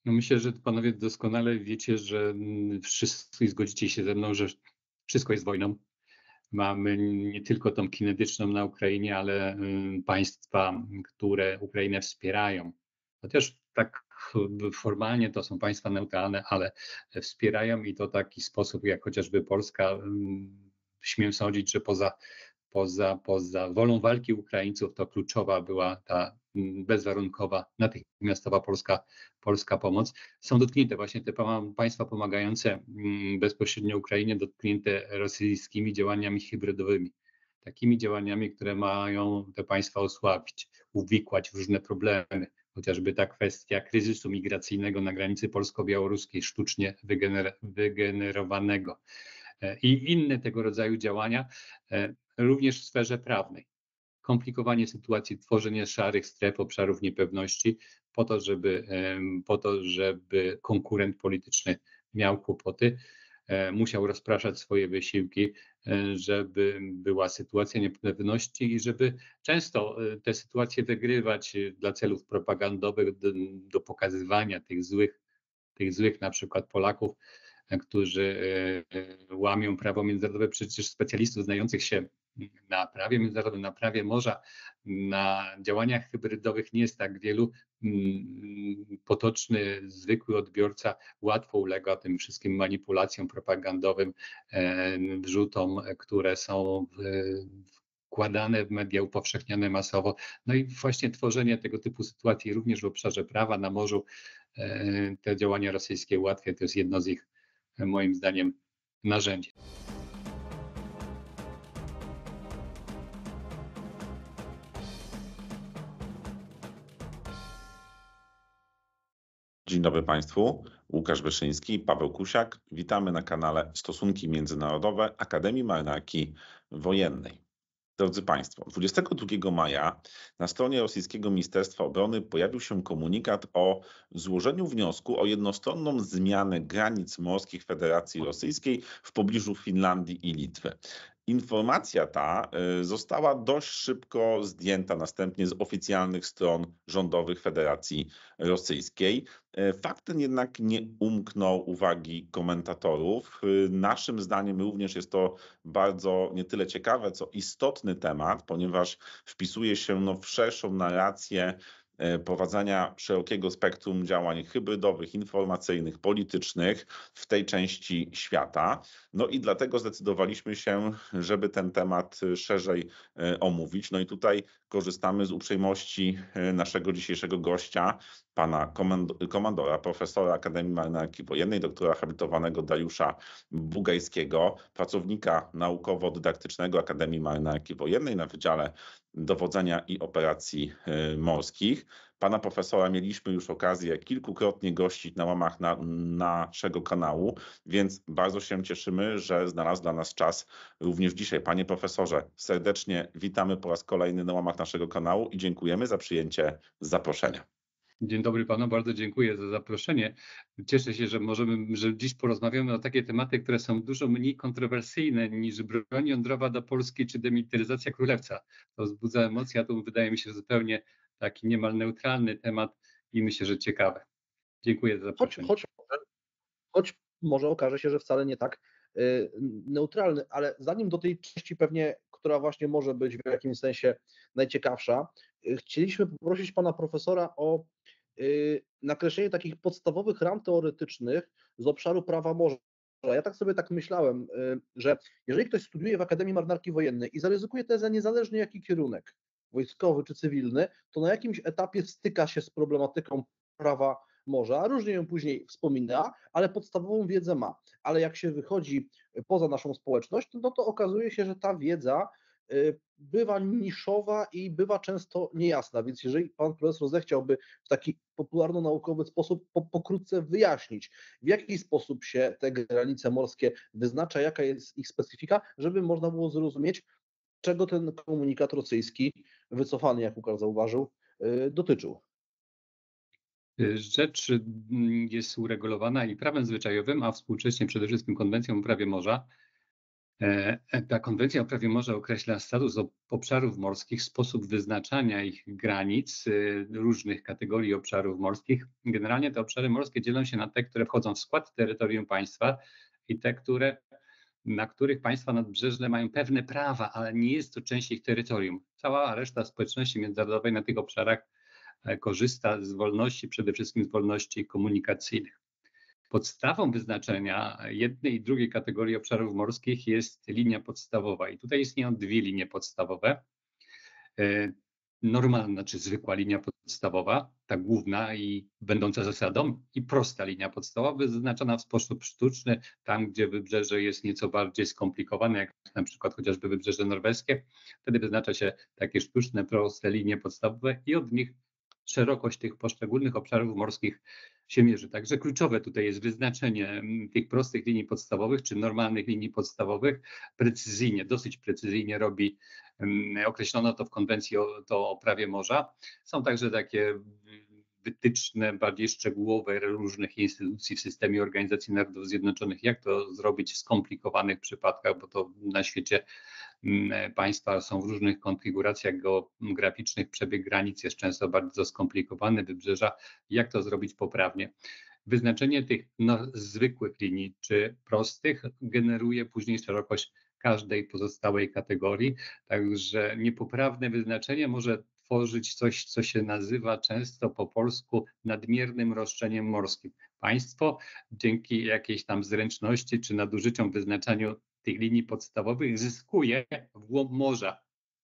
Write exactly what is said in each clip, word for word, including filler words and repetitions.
No myślę, że panowie doskonale wiecie, że mm, wszyscy zgodzicie się ze mną, że wszystko jest wojną. Mamy nie tylko tą kinetyczną na Ukrainie, ale y, państwa, które Ukrainę wspierają. Chociaż tak y, formalnie to są państwa neutralne, ale wspierają i to w taki sposób, jak chociażby Polska. y, Śmiem sądzić, że poza, poza, poza wolą walki Ukraińców to kluczowa była ta mm, bezwarunkowa, natychmiastowa polska, polska pomoc. Są dotknięte właśnie te poma- państwa pomagające mm, bezpośrednio Ukrainie, dotknięte rosyjskimi działaniami hybrydowymi. Takimi działaniami, które mają te państwa osłabić, uwikłać w różne problemy. Chociażby ta kwestia kryzysu migracyjnego na granicy polsko-białoruskiej, sztucznie wygener- wygenerowanego e, i inne tego rodzaju działania, e, również w sferze prawnej. Komplikowanie sytuacji, tworzenie szarych stref, obszarów niepewności po to, żeby, em, po to, żeby konkurent polityczny miał kłopoty, e, musiał rozpraszać swoje wysiłki, e, żeby była sytuacja niepewności i żeby często e, te sytuacje wygrywać e, dla celów propagandowych, do, do pokazywania tych złych, tych złych na przykład Polaków, e, którzy e, e, łamią prawo międzynarodowe. Przecież specjalistów znających się na prawie międzynarodowym, na prawie morza, na działaniach hybrydowych nie jest tak wielu. Mm, Potoczny, zwykły odbiorca łatwo ulega tym wszystkim manipulacjom propagandowym, e, wrzutom, które są w- wkładane w media, upowszechniane masowo. No i właśnie tworzenie tego typu sytuacji również w obszarze prawa na morzu, e, te działania rosyjskie ułatwia. To jest jedno z ich, e, moim zdaniem, narzędzi. Dzień dobry Państwu, Łukasz Wyszyński i Paweł Kusiak. Witamy na kanale Stosunki Międzynarodowe Akademii Marynarki Wojennej. Drodzy Państwo, dwudziestego drugiego maja na stronie rosyjskiego Ministerstwa Obrony pojawił się komunikat o złożeniu wniosku o jednostronną zmianę granic morskich Federacji Rosyjskiej w pobliżu Finlandii i Litwy. Informacja ta y, została dość szybko zdjęta następnie z oficjalnych stron rządowych Federacji Rosyjskiej. Y, Fakt ten jednak nie umknął uwagi komentatorów. Y, Naszym zdaniem również jest to bardzo nie tyle ciekawe, co istotny temat, ponieważ wpisuje się no, w szerszą narrację e, prowadzenia szerokiego spektrum działań hybrydowych, informacyjnych, politycznych w tej części świata. No i dlatego zdecydowaliśmy się, żeby ten temat szerzej e, omówić. No i tutaj korzystamy z uprzejmości e, naszego dzisiejszego gościa, pana komand- komandora, profesora Akademii Marynarki Wojennej, doktora habilitowanego Dariusza Bugajskiego, pracownika naukowo-dydaktycznego Akademii Marynarki Wojennej na Wydziale Dowodzenia i Operacji y, Morskich. Pana profesora mieliśmy już okazję kilkukrotnie gościć na łamach na, naszego kanału, więc bardzo się cieszymy, że znalazł dla nas czas również dzisiaj. Panie profesorze, serdecznie witamy po raz kolejny na łamach naszego kanału i dziękujemy za przyjęcie zaproszenia. Dzień dobry panu, bardzo dziękuję za zaproszenie. Cieszę się, że możemy, że dziś porozmawiamy o takie tematy, które są dużo mniej kontrowersyjne niż broń jądrowa do Polski czy demilitaryzacja królewca. To wzbudza emocje, a to wydaje mi się zupełnie taki niemal neutralny temat i myślę, że ciekawy. Dziękuję za Choć, zaproszenie. choć, choć może okaże się, że wcale nie tak y, neutralny, ale zanim do tej części pewnie, która właśnie może być w jakimś sensie najciekawsza, y, chcieliśmy poprosić pana profesora o y, nakreślenie takich podstawowych ram teoretycznych z obszaru prawa morza. Ja tak sobie tak myślałem, y, że jeżeli ktoś studiuje w Akademii Marynarki Wojennej i zaryzykuje tezę niezależnie jaki kierunek, wojskowy czy cywilny, to na jakimś etapie styka się z problematyką prawa morza, różnie ją później wspomina, ale podstawową wiedzę ma. Ale jak się wychodzi poza naszą społeczność, no to okazuje się, że ta wiedza y, bywa niszowa i bywa często niejasna, więc jeżeli pan profesor zechciałby w taki popularno-naukowy sposób po, pokrótce wyjaśnić, w jaki sposób się te granice morskie wyznacza, jaka jest ich specyfika, żeby można było zrozumieć, czego ten komunikat rosyjski, wycofany, jak Łukasz zauważył, y, dotyczył. Rzecz mm, jest uregulowana i prawem zwyczajowym, a współcześnie przede wszystkim konwencją o prawie morza. E, Ta konwencja o prawie morza określa status ob- obszarów morskich, sposób wyznaczania ich granic, y, różnych kategorii obszarów morskich. Generalnie te obszary morskie dzielą się na te, które wchodzą w skład terytorium państwa i te, które, na których państwa nadbrzeżne mają pewne prawa, ale nie jest to część ich terytorium. Cała reszta społeczności międzynarodowej na tych obszarach e, korzysta z wolności, przede wszystkim z wolności komunikacyjnych. Podstawą wyznaczenia jednej i drugiej kategorii obszarów morskich jest linia podstawowa. I tutaj istnieją dwie linie podstawowe. E, Normalna czy zwykła linia podstawowa, ta główna i będąca zasadą, i prosta linia podstawowa, wyznaczona w sposób sztuczny, tam gdzie wybrzeże jest nieco bardziej skomplikowane, jak na przykład chociażby wybrzeże norweskie. Wtedy wyznacza się takie sztuczne, proste linie podstawowe i od nich szerokość tych poszczególnych obszarów morskich się mierzy. Także kluczowe tutaj jest wyznaczenie mm, tych prostych linii podstawowych czy normalnych linii podstawowych precyzyjnie, dosyć precyzyjnie robi. mm, Określono to w konwencji o, to o prawie morza. Są także takie mm, wytyczne bardziej szczegółowe różnych instytucji w systemie Organizacji Narodów Zjednoczonych, jak to zrobić w skomplikowanych przypadkach, bo to na świecie mm, państwa są w różnych konfiguracjach geograficznych, przebieg granic jest często bardzo skomplikowany, wybrzeża, jak to zrobić poprawnie. Wyznaczenie tych no, zwykłych linii czy prostych generuje później szerokość każdej pozostałej kategorii, także niepoprawne wyznaczenie może tworzyć coś, co się nazywa często po polsku nadmiernym roszczeniem morskim. Państwo dzięki jakiejś tam zręczności czy nadużyciom w wyznaczaniu tych linii podstawowych zyskuje w głąb morza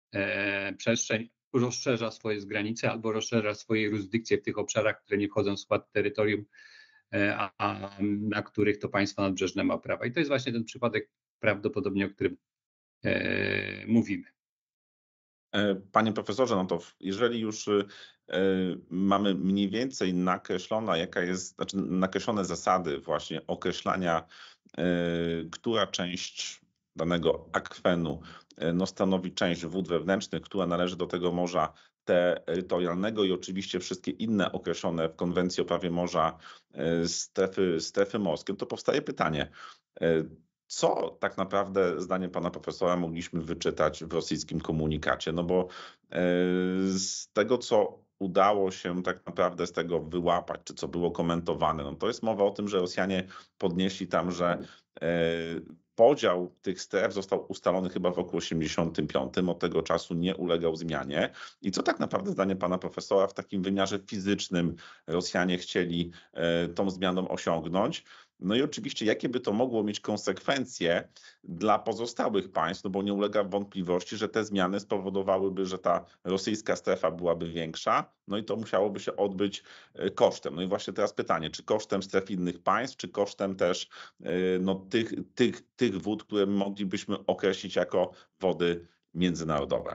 e, przestrzeń, rozszerza swoje granice albo rozszerza swoje jurysdykcje w tych obszarach, które nie wchodzą w skład terytorium, e, a, a na których to państwo nadbrzeżne ma prawa. I to jest właśnie ten przypadek prawdopodobnie, o którym e, mówimy. E, Panie profesorze, no to w- jeżeli już y, e, mamy mniej więcej nakreślona, jaka jest, znaczy nakreślone zasady właśnie określania, e, która część danego akwenu e, no, stanowi część wód wewnętrznych, która należy do tego morza terytorialnego i oczywiście wszystkie inne określone w konwencji o prawie morza e, strefy, strefy morskie, to powstaje pytanie, e, co tak naprawdę, zdaniem pana profesora, mogliśmy wyczytać w rosyjskim komunikacie? No bo e, z tego, co udało się tak naprawdę z tego wyłapać, czy co było komentowane, no to jest mowa o tym, że Rosjanie podnieśli tam, że e, podział tych stref został ustalony chyba w roku osiemdziesiątym piątym, od tego czasu nie ulegał zmianie. I co tak naprawdę, zdaniem pana profesora, w takim wymiarze fizycznym Rosjanie chcieli e, tą zmianą osiągnąć? No i oczywiście, jakie by to mogło mieć konsekwencje dla pozostałych państw, no bo nie ulega wątpliwości, że te zmiany spowodowałyby, że ta rosyjska strefa byłaby większa, no i to musiałoby się odbyć e, kosztem. No i właśnie teraz pytanie, czy kosztem stref innych państw, czy kosztem też e, no, tych, tych, tych wód, które moglibyśmy określić jako wody międzynarodowe.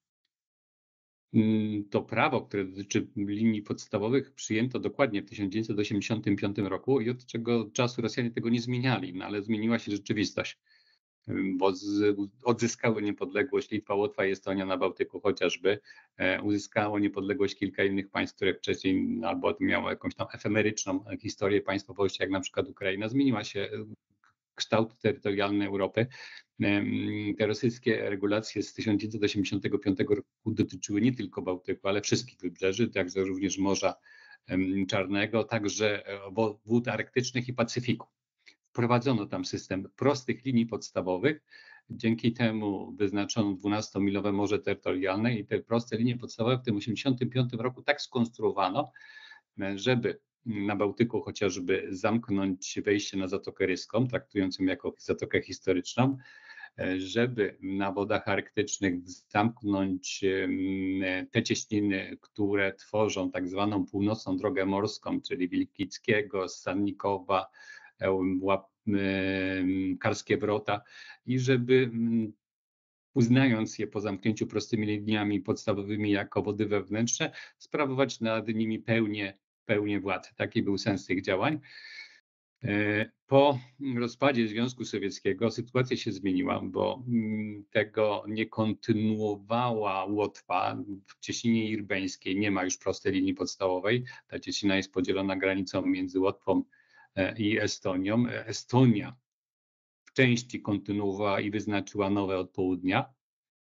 Mm, To prawo, które dotyczy linii podstawowych, przyjęto dokładnie w tysiąc dziewięćset osiemdziesiątym piątym roku i od czego czasu Rosjanie tego nie zmieniali, no ale zmieniła się rzeczywistość, Ym, bo z, odzyskały niepodległość Litwa, Łotwa i Estonia na Bałtyku chociażby. E, Uzyskało niepodległość kilka innych państw, które wcześniej no, albo miało jakąś tam efemeryczną historię państwowości, jak na przykład Ukraina. Zmieniła się e, kształt terytorialny Europy. Te rosyjskie regulacje z tysiąc dziewięćset osiemdziesiątego piątego roku dotyczyły nie tylko Bałtyku, ale wszystkich wybrzeży, także również Morza Czarnego, także e, wo- wód arktycznych i Pacyfiku. Wprowadzono tam system prostych linii podstawowych. Dzięki temu wyznaczono dwunastomilowe morze terytorialne i te proste linie podstawowe w tym tysiąc dziewięćset osiemdziesiątym piątym roku tak skonstruowano, e, żeby na Bałtyku chociażby zamknąć wejście na Zatokę Ryską, traktując ją jako zatokę historyczną, e, żeby na wodach arktycznych zamknąć em, te cieśniny, które tworzą tak zwaną północną drogę morską, czyli Wilkickiego, Sannikowa, em, Łap, em, Karskie Wrota, i żeby mm, uznając je po zamknięciu prostymi liniami podstawowymi jako wody wewnętrzne, sprawować nad nimi pełnię, pełnię władzy. Taki był sens tych działań. E, Po rozpadzie Związku Sowieckiego sytuacja się zmieniła, bo mm, tego nie kontynuowała Łotwa. W cieśninie irbeńskiej nie ma już prostej linii podstawowej. Ta cieśnina jest podzielona granicą między Łotwą e, i Estonią. E, Estonia części kontynuowała i wyznaczyła nowe od południa.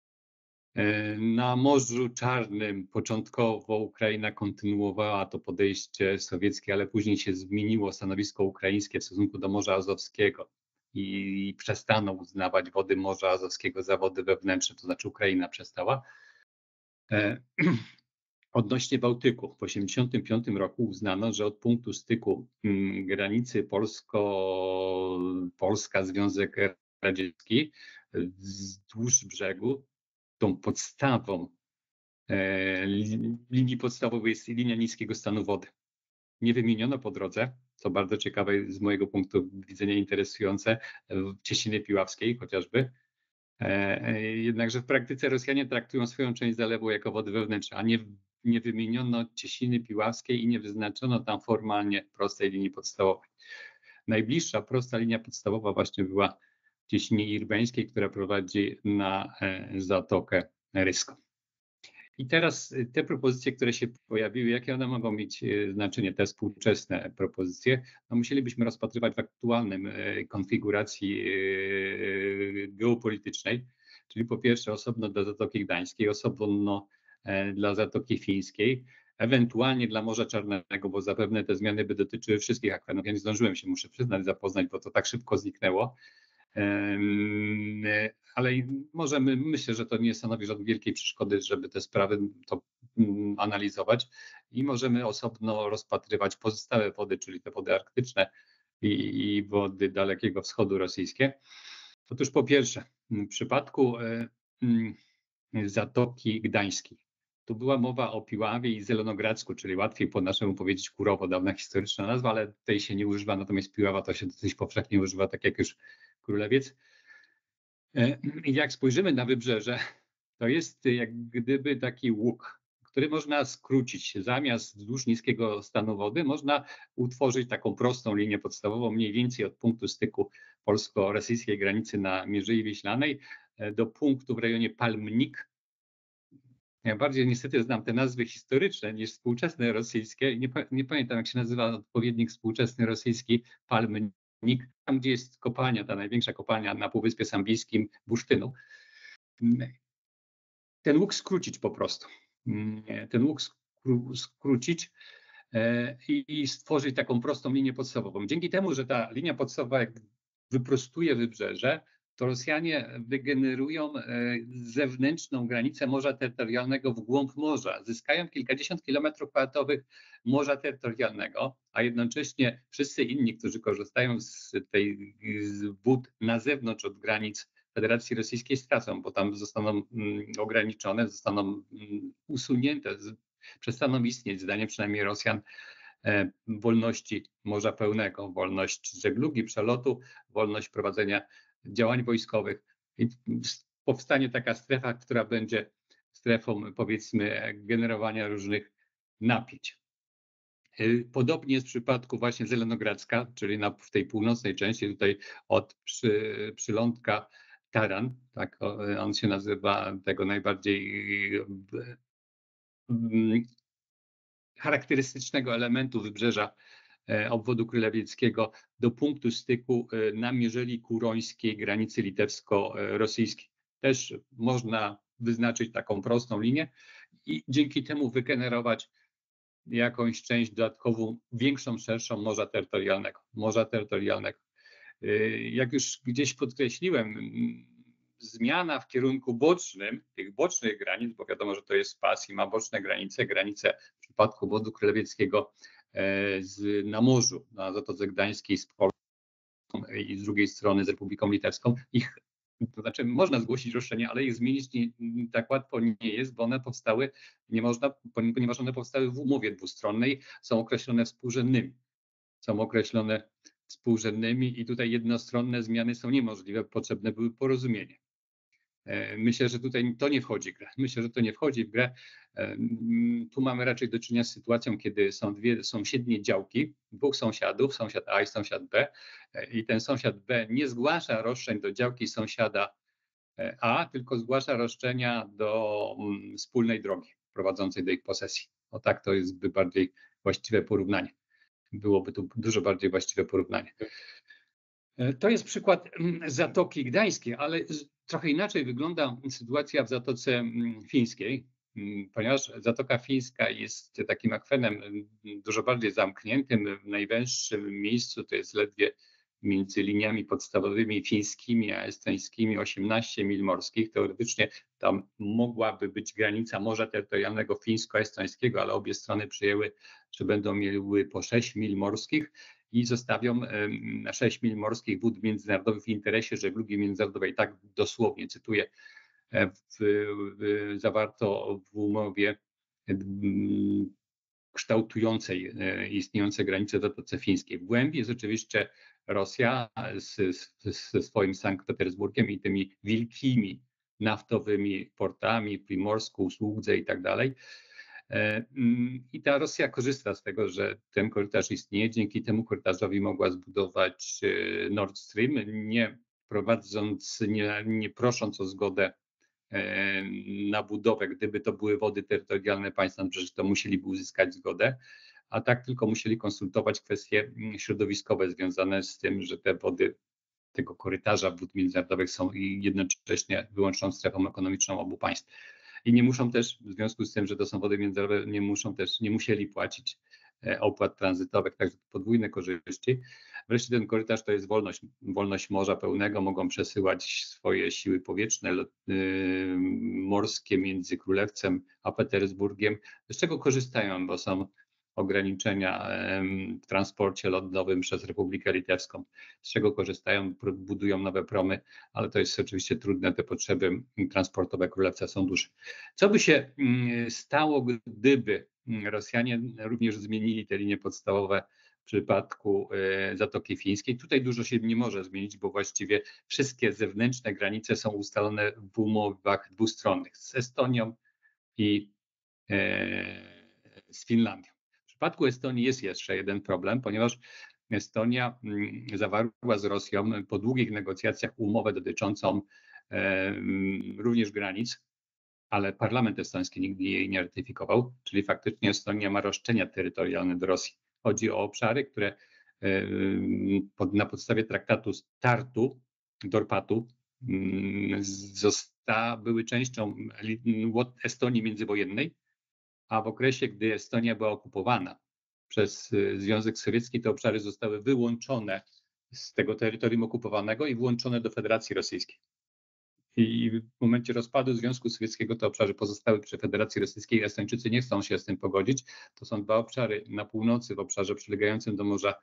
Na Morzu Czarnym początkowo Ukraina kontynuowała to podejście sowieckie, ale później się zmieniło stanowisko ukraińskie w stosunku do Morza Azowskiego i przestano uznawać wody Morza Azowskiego za wody wewnętrzne, to znaczy Ukraina przestała. Odnośnie Bałtyku, w tysiąc dziewięćset osiemdziesiątym piątym roku uznano, że od punktu styku granicy Polsko, Polska, Związek Radziecki wzdłuż brzegu tą podstawą e, linii podstawowej jest linia niskiego stanu wody. Nie wymieniono po drodze, co bardzo ciekawe z mojego punktu widzenia interesujące, w Cieśniny Piławskiej chociażby. E, jednakże w praktyce Rosjanie traktują swoją część zalewu jako wody wewnętrzne, a nie, nie wymieniono Cieśniny Piławskiej i nie wyznaczono tam formalnie prostej linii podstawowej. Najbliższa prosta linia podstawowa właśnie była w Cieśninie Irbeńskiej, która prowadzi na Zatokę Ryską. I teraz te propozycje, które się pojawiły, jakie one mogą mieć znaczenie, te współczesne propozycje, no musielibyśmy rozpatrywać w aktualnym konfiguracji geopolitycznej, czyli po pierwsze osobno dla Zatoki Gdańskiej, osobno dla Zatoki Fińskiej, ewentualnie dla Morza Czarnego, bo zapewne te zmiany by dotyczyły wszystkich akwenów. Ja nie zdążyłem się, muszę przyznać, zapoznać, bo to tak szybko zniknęło. Ale możemy, myślę, że to nie stanowi żadnej wielkiej przeszkody, żeby te sprawy to analizować i możemy osobno rozpatrywać pozostałe wody, czyli te wody arktyczne i, i wody Dalekiego Wschodu rosyjskie. Otóż po pierwsze, w przypadku Zatoki Gdańskiej, tu była mowa o Piławie i Zielonogradzku, czyli łatwiej po naszemu powiedzieć Kurowo, dawna historyczna nazwa, ale tej się nie używa, natomiast Piława to się dosyć powszechnie używa, tak jak już Królewiec. I jak spojrzymy na wybrzeże, to jest jak gdyby taki łuk, który można skrócić. Zamiast wzdłuż niskiego stanu wody można utworzyć taką prostą linię podstawową, mniej więcej od punktu styku polsko-rosyjskiej granicy na Mierzei Wiślanej do punktu w rejonie Palmnik. Ja bardziej niestety znam te nazwy historyczne niż współczesne rosyjskie. Nie, nie pamiętam, jak się nazywa odpowiednik współczesny rosyjski Palmnik, tam gdzie jest kopalnia, ta największa kopalnia na Półwyspie Sambijskim, bursztynu. Ten łuk skrócić po prostu. Ten łuk skró skrócić i, i stworzyć taką prostą linię podstawową. Dzięki temu, że ta linia podstawowa jak wyprostuje wybrzeże, to Rosjanie wygenerują zewnętrzną granicę morza terytorialnego w głąb morza. Zyskają kilkadziesiąt kilometrów kwadratowych morza terytorialnego, a jednocześnie wszyscy inni, którzy korzystają z tej z wód na zewnątrz od granic Federacji Rosyjskiej, stracą, bo tam zostaną ograniczone, zostaną usunięte, przestaną istnieć, zdaniem przynajmniej Rosjan, wolności morza pełnego, wolność żeglugi, przelotu, wolność prowadzenia działań wojskowych. I powstanie taka strefa, która będzie strefą, powiedzmy, generowania różnych napięć. Podobnie jest w przypadku właśnie Zielonogradzka, czyli na, w tej północnej części, tutaj od przy, przylądka Taran, tak on się nazywa, tego najbardziej charakterystycznego elementu wybrzeża obwodu królewieckiego do punktu styku na Mierzei Kurońskiej granicy litewsko-rosyjskiej. Też można wyznaczyć taką prostą linię i dzięki temu wygenerować jakąś część dodatkową, większą, szerszą morza terytorialnego. Morza terytorialnego. Jak już gdzieś podkreśliłem, zmiana w kierunku bocznym, tych bocznych granic, bo wiadomo, że to jest pas i ma boczne granice, granice w przypadku obwodu królewieckiego z, na morzu, na Zatoce Gdańskiej z Polską i z drugiej strony z Republiką Litewską. Ich, to znaczy można zgłosić roszczenia, ale ich zmienić nie, tak łatwo nie jest, bo one powstały, nie można, ponieważ one powstały w umowie dwustronnej, są określone współrzędnymi. Są określone współrzędnymi i tutaj jednostronne zmiany są niemożliwe, potrzebne były porozumienie. Myślę, że tutaj to nie wchodzi w grę. Myślę, że to nie wchodzi w grę. Tu mamy raczej do czynienia z sytuacją, kiedy są dwie sąsiednie działki, dwóch sąsiadów, sąsiad A i sąsiad B, i ten sąsiad B nie zgłasza roszczeń do działki sąsiada A, tylko zgłasza roszczenia do wspólnej drogi prowadzącej do ich posesji. O tak, to jest by bardziej właściwe porównanie. Byłoby tu dużo bardziej właściwe porównanie. To jest przykład Zatoki Gdańskiej, ale trochę inaczej wygląda sytuacja w Zatoce Fińskiej, ponieważ Zatoka Fińska jest takim akwenem dużo bardziej zamkniętym. W najwęższym miejscu to jest ledwie między liniami podstawowymi fińskimi a estońskimi osiemnaście mil morskich. Teoretycznie tam mogłaby być granica morza terytorialnego fińsko-estońskiego, ale obie strony przyjęły, że będą miały po sześć mil morskich i zostawią na sześć mil morskich wód międzynarodowych w interesie żeglugi międzynarodowej. Tak dosłownie cytuję, w, w, zawarto w umowie kształtującej istniejące granice w Zatoce Fińskiej. W głębi jest oczywiście Rosja ze swoim Sankt Petersburgiem i tymi wielkimi naftowymi portami w Primorsku, Sługdze i tak dalej. I ta Rosja korzysta z tego, że ten korytarz istnieje. Dzięki temu korytarzowi mogła zbudować Nord Stream, nie prowadząc, nie, nie prosząc o zgodę na budowę. Gdyby to były wody terytorialne państwa, przecież to musieliby uzyskać zgodę, a tak tylko musieli konsultować kwestie środowiskowe związane z tym, że te wody tego korytarza wód międzynarodowych są jednocześnie wyłączną strefą ekonomiczną obu państw. I nie muszą też, w związku z tym, że to są wody międzynarodowe, nie muszą też, nie musieli płacić opłat tranzytowych, także podwójne korzyści. Wreszcie ten korytarz to jest wolność, wolność morza pełnego, mogą przesyłać swoje siły powietrzne, lot, yy, morskie między Królewcem a Petersburgiem, z czego korzystają, bo są ograniczenia w transporcie lądowym przez Republikę Litewską, z czego korzystają, budują nowe promy, ale to jest oczywiście trudne, te potrzeby transportowe Królewca są duże. Co by się stało, gdyby Rosjanie również zmienili te linie podstawowe w przypadku Zatoki Fińskiej? Tutaj dużo się nie może zmienić, bo właściwie wszystkie zewnętrzne granice są ustalone w umowach dwustronnych z Estonią i z Finlandią. W przypadku Estonii jest jeszcze jeden problem, ponieważ Estonia zawarła z Rosją po długich negocjacjach umowę dotyczącą również granic, ale parlament estoński nigdy jej nie ratyfikował, czyli faktycznie Estonia ma roszczenia terytorialne do Rosji. Chodzi o obszary, które na podstawie traktatu z Tartu, Dorpatu, zosta, były częścią Estonii międzywojennej, a w okresie, gdy Estonia była okupowana przez Związek Sowiecki, te obszary zostały wyłączone z tego terytorium okupowanego i włączone do Federacji Rosyjskiej. I w momencie rozpadu Związku Sowieckiego te obszary pozostały przy Federacji Rosyjskiej. Estończycy nie chcą się z tym pogodzić. To są dwa obszary na północy, w obszarze przylegającym do morza,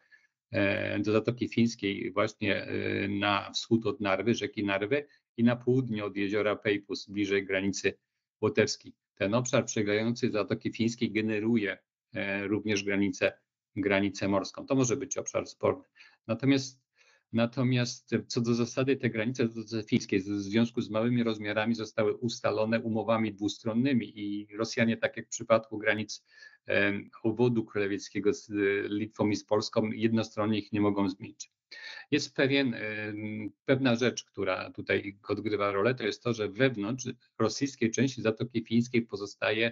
do Zatoki Fińskiej, właśnie na wschód od Narwy, rzeki Narwy, i na południe od jeziora Peipus, bliżej granicy łotewskiej. Ten obszar przylegający do Zatoki Fińskiej generuje również granicę, granicę morską. To może być obszar sporny. Natomiast, natomiast co do zasady te granice fińskie w związku z małymi rozmiarami zostały ustalone umowami dwustronnymi i Rosjanie, tak jak w przypadku granic obwodu królewickiego z Litwą i z Polską, jednostronnie ich nie mogą zmienić. Jest pewien, pewna rzecz, która tutaj odgrywa rolę, to jest to, że wewnątrz rosyjskiej części Zatoki Fińskiej pozostaje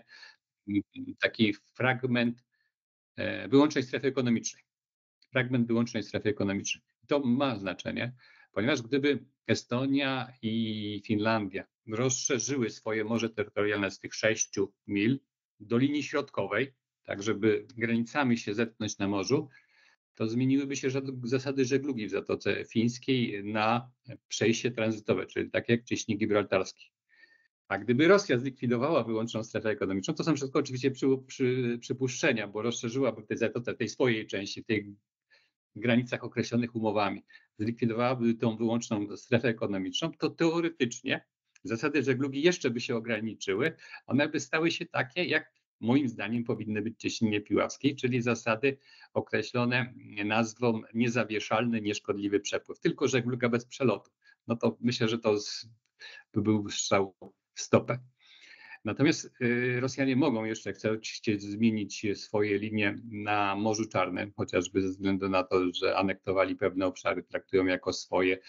taki fragment wyłącznej strefy ekonomicznej. Fragment wyłącznej strefy ekonomicznej. To ma znaczenie, ponieważ gdyby Estonia i Finlandia rozszerzyły swoje morze terytorialne z tych sześciu mil do linii środkowej, tak żeby granicami się zetknąć na morzu, to zmieniłyby się zasady żeglugi w Zatoce Fińskiej na przejście tranzytowe, czyli tak jak cieśniki gibraltarskie. A gdyby Rosja zlikwidowała wyłączną strefę ekonomiczną, to są wszystko oczywiście przy, przy, przypuszczenia, bo rozszerzyłaby w tej Zatoce, tej swojej części, w tych granicach określonych umowami, zlikwidowałaby tą wyłączną strefę ekonomiczną, to teoretycznie zasady żeglugi jeszcze by się ograniczyły, one by stały się takie, jak moim zdaniem powinny być w Cieśninie Piławskiej, czyli zasady określone nazwą niezawieszalny, nieszkodliwy przepływ, tylko żegluga bez przelotu. No to myślę, że to by był strzał w stopę. Natomiast Rosjanie mogą jeszcze chcieć zmienić swoje linie na Morzu Czarnym, chociażby ze względu na to, że anektowali pewne obszary, traktują jako swoje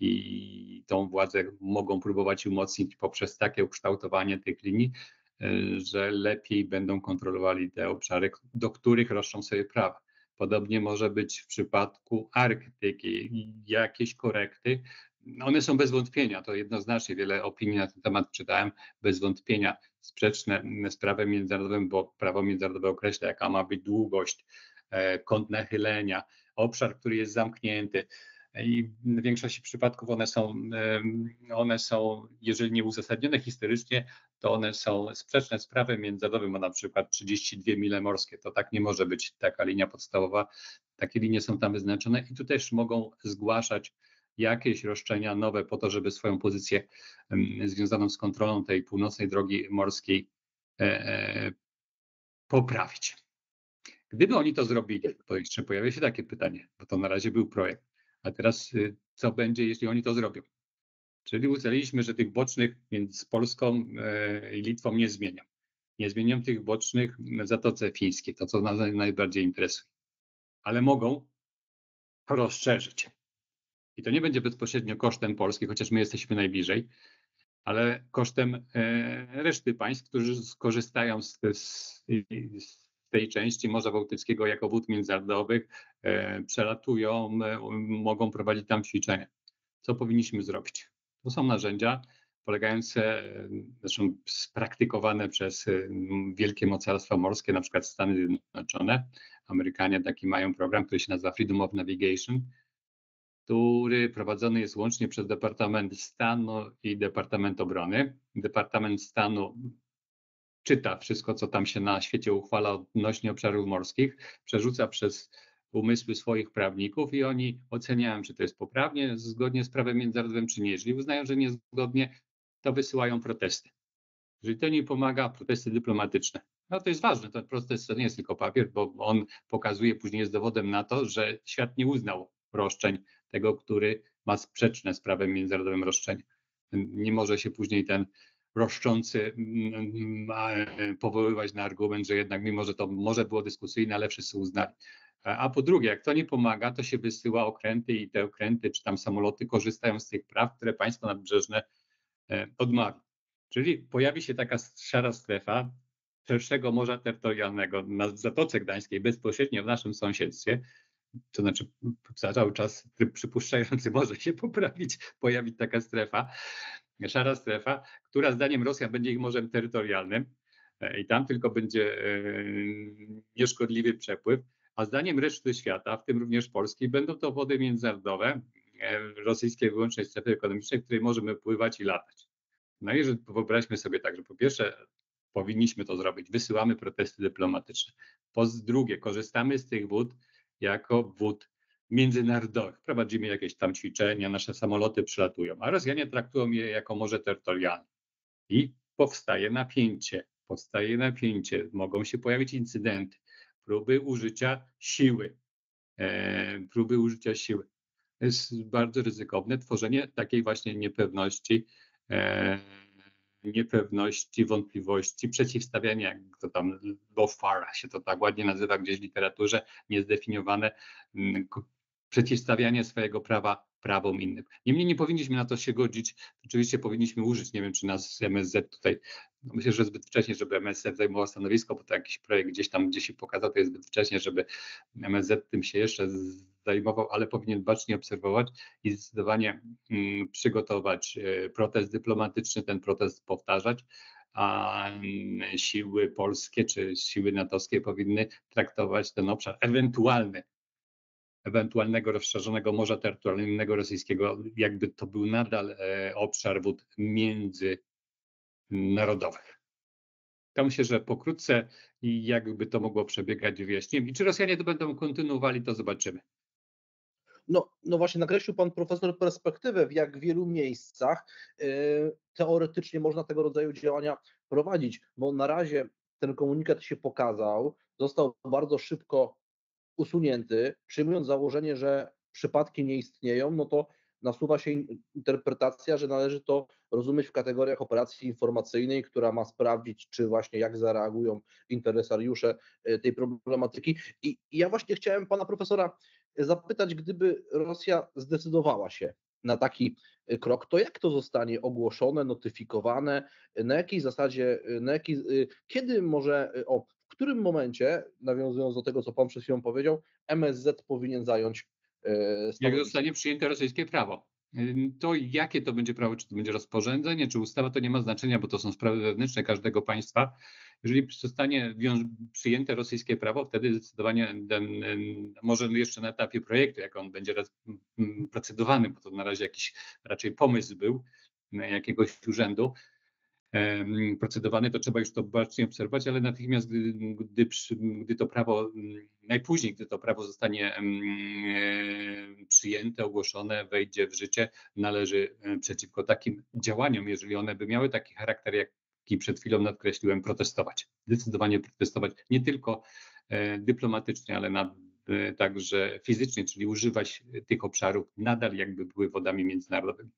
i tą władzę mogą próbować umocnić poprzez takie ukształtowanie tych linii, że lepiej będą kontrolowali te obszary, do których roszczą sobie prawa. Podobnie może być w przypadku Arktyki. Jakieś korekty, one są bez wątpienia, to jednoznacznie wiele opinii na ten temat czytałem, bez wątpienia sprzeczne z prawem międzynarodowym, bo prawo międzynarodowe określa, jaka ma być długość, kąt nachylenia, obszar, który jest zamknięty. I w większości przypadków one są, one są, jeżeli nie uzasadnione historycznie, to one są sprzeczne z prawem międzynarodowym, bo na przykład trzydzieści dwie mile morskie, to tak nie może być taka linia podstawowa. Takie linie są tam wyznaczone i tu też mogą zgłaszać jakieś roszczenia nowe po to, żeby swoją pozycję związaną z kontrolą tej północnej drogi morskiej poprawić. Gdyby oni to zrobili, to jeszcze pojawia się takie pytanie, bo to na razie był projekt. A teraz co będzie, jeśli oni to zrobią? Czyli ustaliliśmy, że tych bocznych między Polską i Litwą nie zmienią. Nie zmienią tych bocznych w Zatoce Fińskiej, to co nas najbardziej interesuje. Ale mogą rozszerzyć. I to nie będzie bezpośrednio kosztem Polski, chociaż my jesteśmy najbliżej, ale kosztem reszty państw, którzy skorzystają z, z, z tej części Morza Bałtyckiego jako wód międzynarodowych, przelatują, mogą prowadzić tam ćwiczenia. Co powinniśmy zrobić? To są narzędzia polegające, zresztą spraktykowane przez wielkie mocarstwa morskie, na przykład Stany Zjednoczone. Amerykanie taki mają program, który się nazywa Freedom of Navigation, który prowadzony jest łącznie przez Departament Stanu i Departament Obrony. Departament Stanu czyta wszystko, co tam się na świecie uchwala odnośnie obszarów morskich, przerzuca przez umysły swoich prawników i oni oceniają, czy to jest poprawnie, zgodnie z prawem międzynarodowym, czy nie. Jeżeli uznają, że niezgodnie, to wysyłają protesty. Jeżeli to nie pomaga, protesty dyplomatyczne. No to jest ważne, ten protest to nie jest tylko papier, bo on pokazuje później, jest dowodem na to, że świat nie uznał roszczeń tego, który ma sprzeczne z prawem międzynarodowym roszczenie. Nie może się później ten roszczący powoływać na argument, że jednak mimo, że to może było dyskusyjne, ale wszyscy uznali. A po drugie, jak to nie pomaga, to się wysyła okręty i te okręty czy tam samoloty korzystają z tych praw, które państwo nadbrzeżne odmawia. Czyli pojawi się taka szara strefa szerszego morza terytorialnego na Zatoce Gdańskiej, bezpośrednio w naszym sąsiedztwie, to znaczy za cały czas przypuszczający może się poprawić, pojawić taka strefa, szara strefa, która zdaniem Rosjan będzie ich morzem terytorialnym i tam tylko będzie nieszkodliwy przepływ, a zdaniem reszty świata, w tym również Polski, będą to wody międzynarodowe, rosyjskiej wyłącznej strefy ekonomicznej, w której możemy pływać i latać. No i że wyobraźmy sobie tak, że po pierwsze powinniśmy to zrobić, wysyłamy protesty dyplomatyczne. Po drugie, korzystamy z tych wód jako wód międzynarodowych. Prowadzimy jakieś tam ćwiczenia, nasze samoloty przylatują, a Rosjanie traktują je jako morze terytorialne. I powstaje napięcie, powstaje napięcie, mogą się pojawić incydenty, próby użycia siły, e, próby użycia siły. To jest bardzo ryzykowne tworzenie takiej właśnie niepewności, e, niepewności, wątpliwości, przeciwstawiania, jak to tam lawfare się to tak ładnie nazywa gdzieś w literaturze, niezdefiniowane, przeciwstawianie swojego prawa prawom innym. Niemniej nie powinniśmy na to się godzić. Oczywiście powinniśmy użyć, nie wiem czy nas M S Z tutaj, no myślę, że zbyt wcześnie, żeby M S Z zajmował stanowisko, bo to jakiś projekt gdzieś tam gdzieś się pokazał, to jest zbyt wcześnie, żeby M S Z tym się jeszcze zajmował, ale powinien bacznie obserwować i zdecydowanie mm, przygotować protest dyplomatyczny, ten protest powtarzać, a siły polskie czy siły natowskie powinny traktować ten obszar ewentualny, ewentualnego rozszerzonego morza terytorialnego rosyjskiego, jakby to był nadal obszar wód międzynarodowych. Ja myślę, że pokrótce i jakby to mogło przebiegać wyjaśniłem. I czy Rosjanie to będą kontynuowali, to zobaczymy. No, no właśnie nakreślił pan profesor perspektywę, w jak wielu miejscach yy, teoretycznie można tego rodzaju działania prowadzić, bo na razie ten komunikat się pokazał, został bardzo szybko usunięty, przyjmując założenie, że przypadki nie istnieją, no to nasuwa się interpretacja, że należy to rozumieć w kategoriach operacji informacyjnej, która ma sprawdzić, czy właśnie jak zareagują interesariusze tej problematyki. I, i ja właśnie chciałem pana profesora zapytać, gdyby Rosja zdecydowała się na taki krok, to jak to zostanie ogłoszone, notyfikowane, na jakiej zasadzie, na jakiej, kiedy może, o, w w którym momencie, nawiązując do tego, co Pan przed chwilą powiedział, M S Z powinien zająć Jak stanowisko? zostanie przyjęte rosyjskie prawo. To jakie to będzie prawo, czy to będzie rozporządzenie, czy ustawa, to nie ma znaczenia, bo to są sprawy wewnętrzne każdego państwa. Jeżeli zostanie przyjęte rosyjskie prawo, wtedy zdecydowanie ten, może jeszcze na etapie projektu, jak on będzie procedowany, bo to na razie jakiś raczej pomysł był jakiegoś urzędu, procedowany, to trzeba już to bacznie obserwować, ale natychmiast, gdy, gdy, gdy to prawo, najpóźniej, gdy to prawo zostanie przyjęte, ogłoszone, wejdzie w życie, należy przeciwko takim działaniom, jeżeli one by miały taki charakter, jaki przed chwilą nadkreśliłem, protestować. Zdecydowanie protestować, nie tylko dyplomatycznie, ale na, także fizycznie, czyli używać tych obszarów nadal jakby były wodami międzynarodowymi.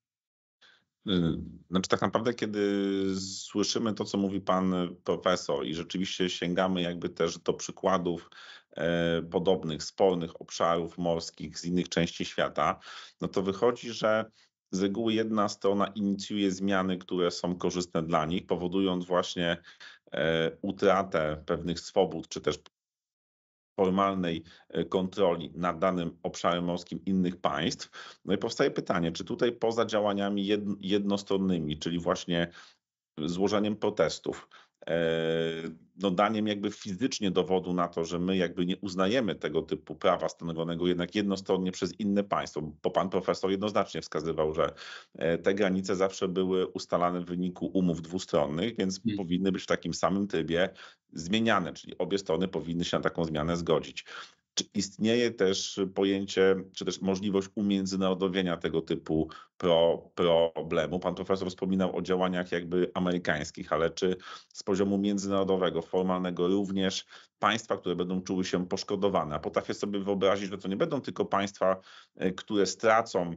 Znaczy tak naprawdę, kiedy słyszymy to, co mówi pan profesor i rzeczywiście sięgamy jakby też do przykładów e, podobnych, spornych obszarów morskich z innych części świata, no to wychodzi, że z reguły jedna strona inicjuje zmiany, które są korzystne dla nich, powodując właśnie e, utratę pewnych swobód, czy też formalnej kontroli nad danym obszarem morskim innych państw. No i powstaje pytanie, czy tutaj poza działaniami jednostronnymi, czyli właśnie złożeniem protestów, no daniem jakby fizycznie dowodu na to, że my jakby nie uznajemy tego typu prawa stanowionego jednak jednostronnie przez inne państwo, bo pan profesor jednoznacznie wskazywał, że te granice zawsze były ustalane w wyniku umów dwustronnych, więc hmm. powinny być w takim samym trybie zmieniane, czyli obie strony powinny się na taką zmianę zgodzić. Czy istnieje też pojęcie, czy też możliwość umiędzynarodowienia tego typu pro, problemu? Pan profesor wspominał o działaniach jakby amerykańskich, ale czy z poziomu międzynarodowego, formalnego również państwa, które będą czuły się poszkodowane? A potrafię sobie wyobrazić, że to nie będą tylko państwa, które stracą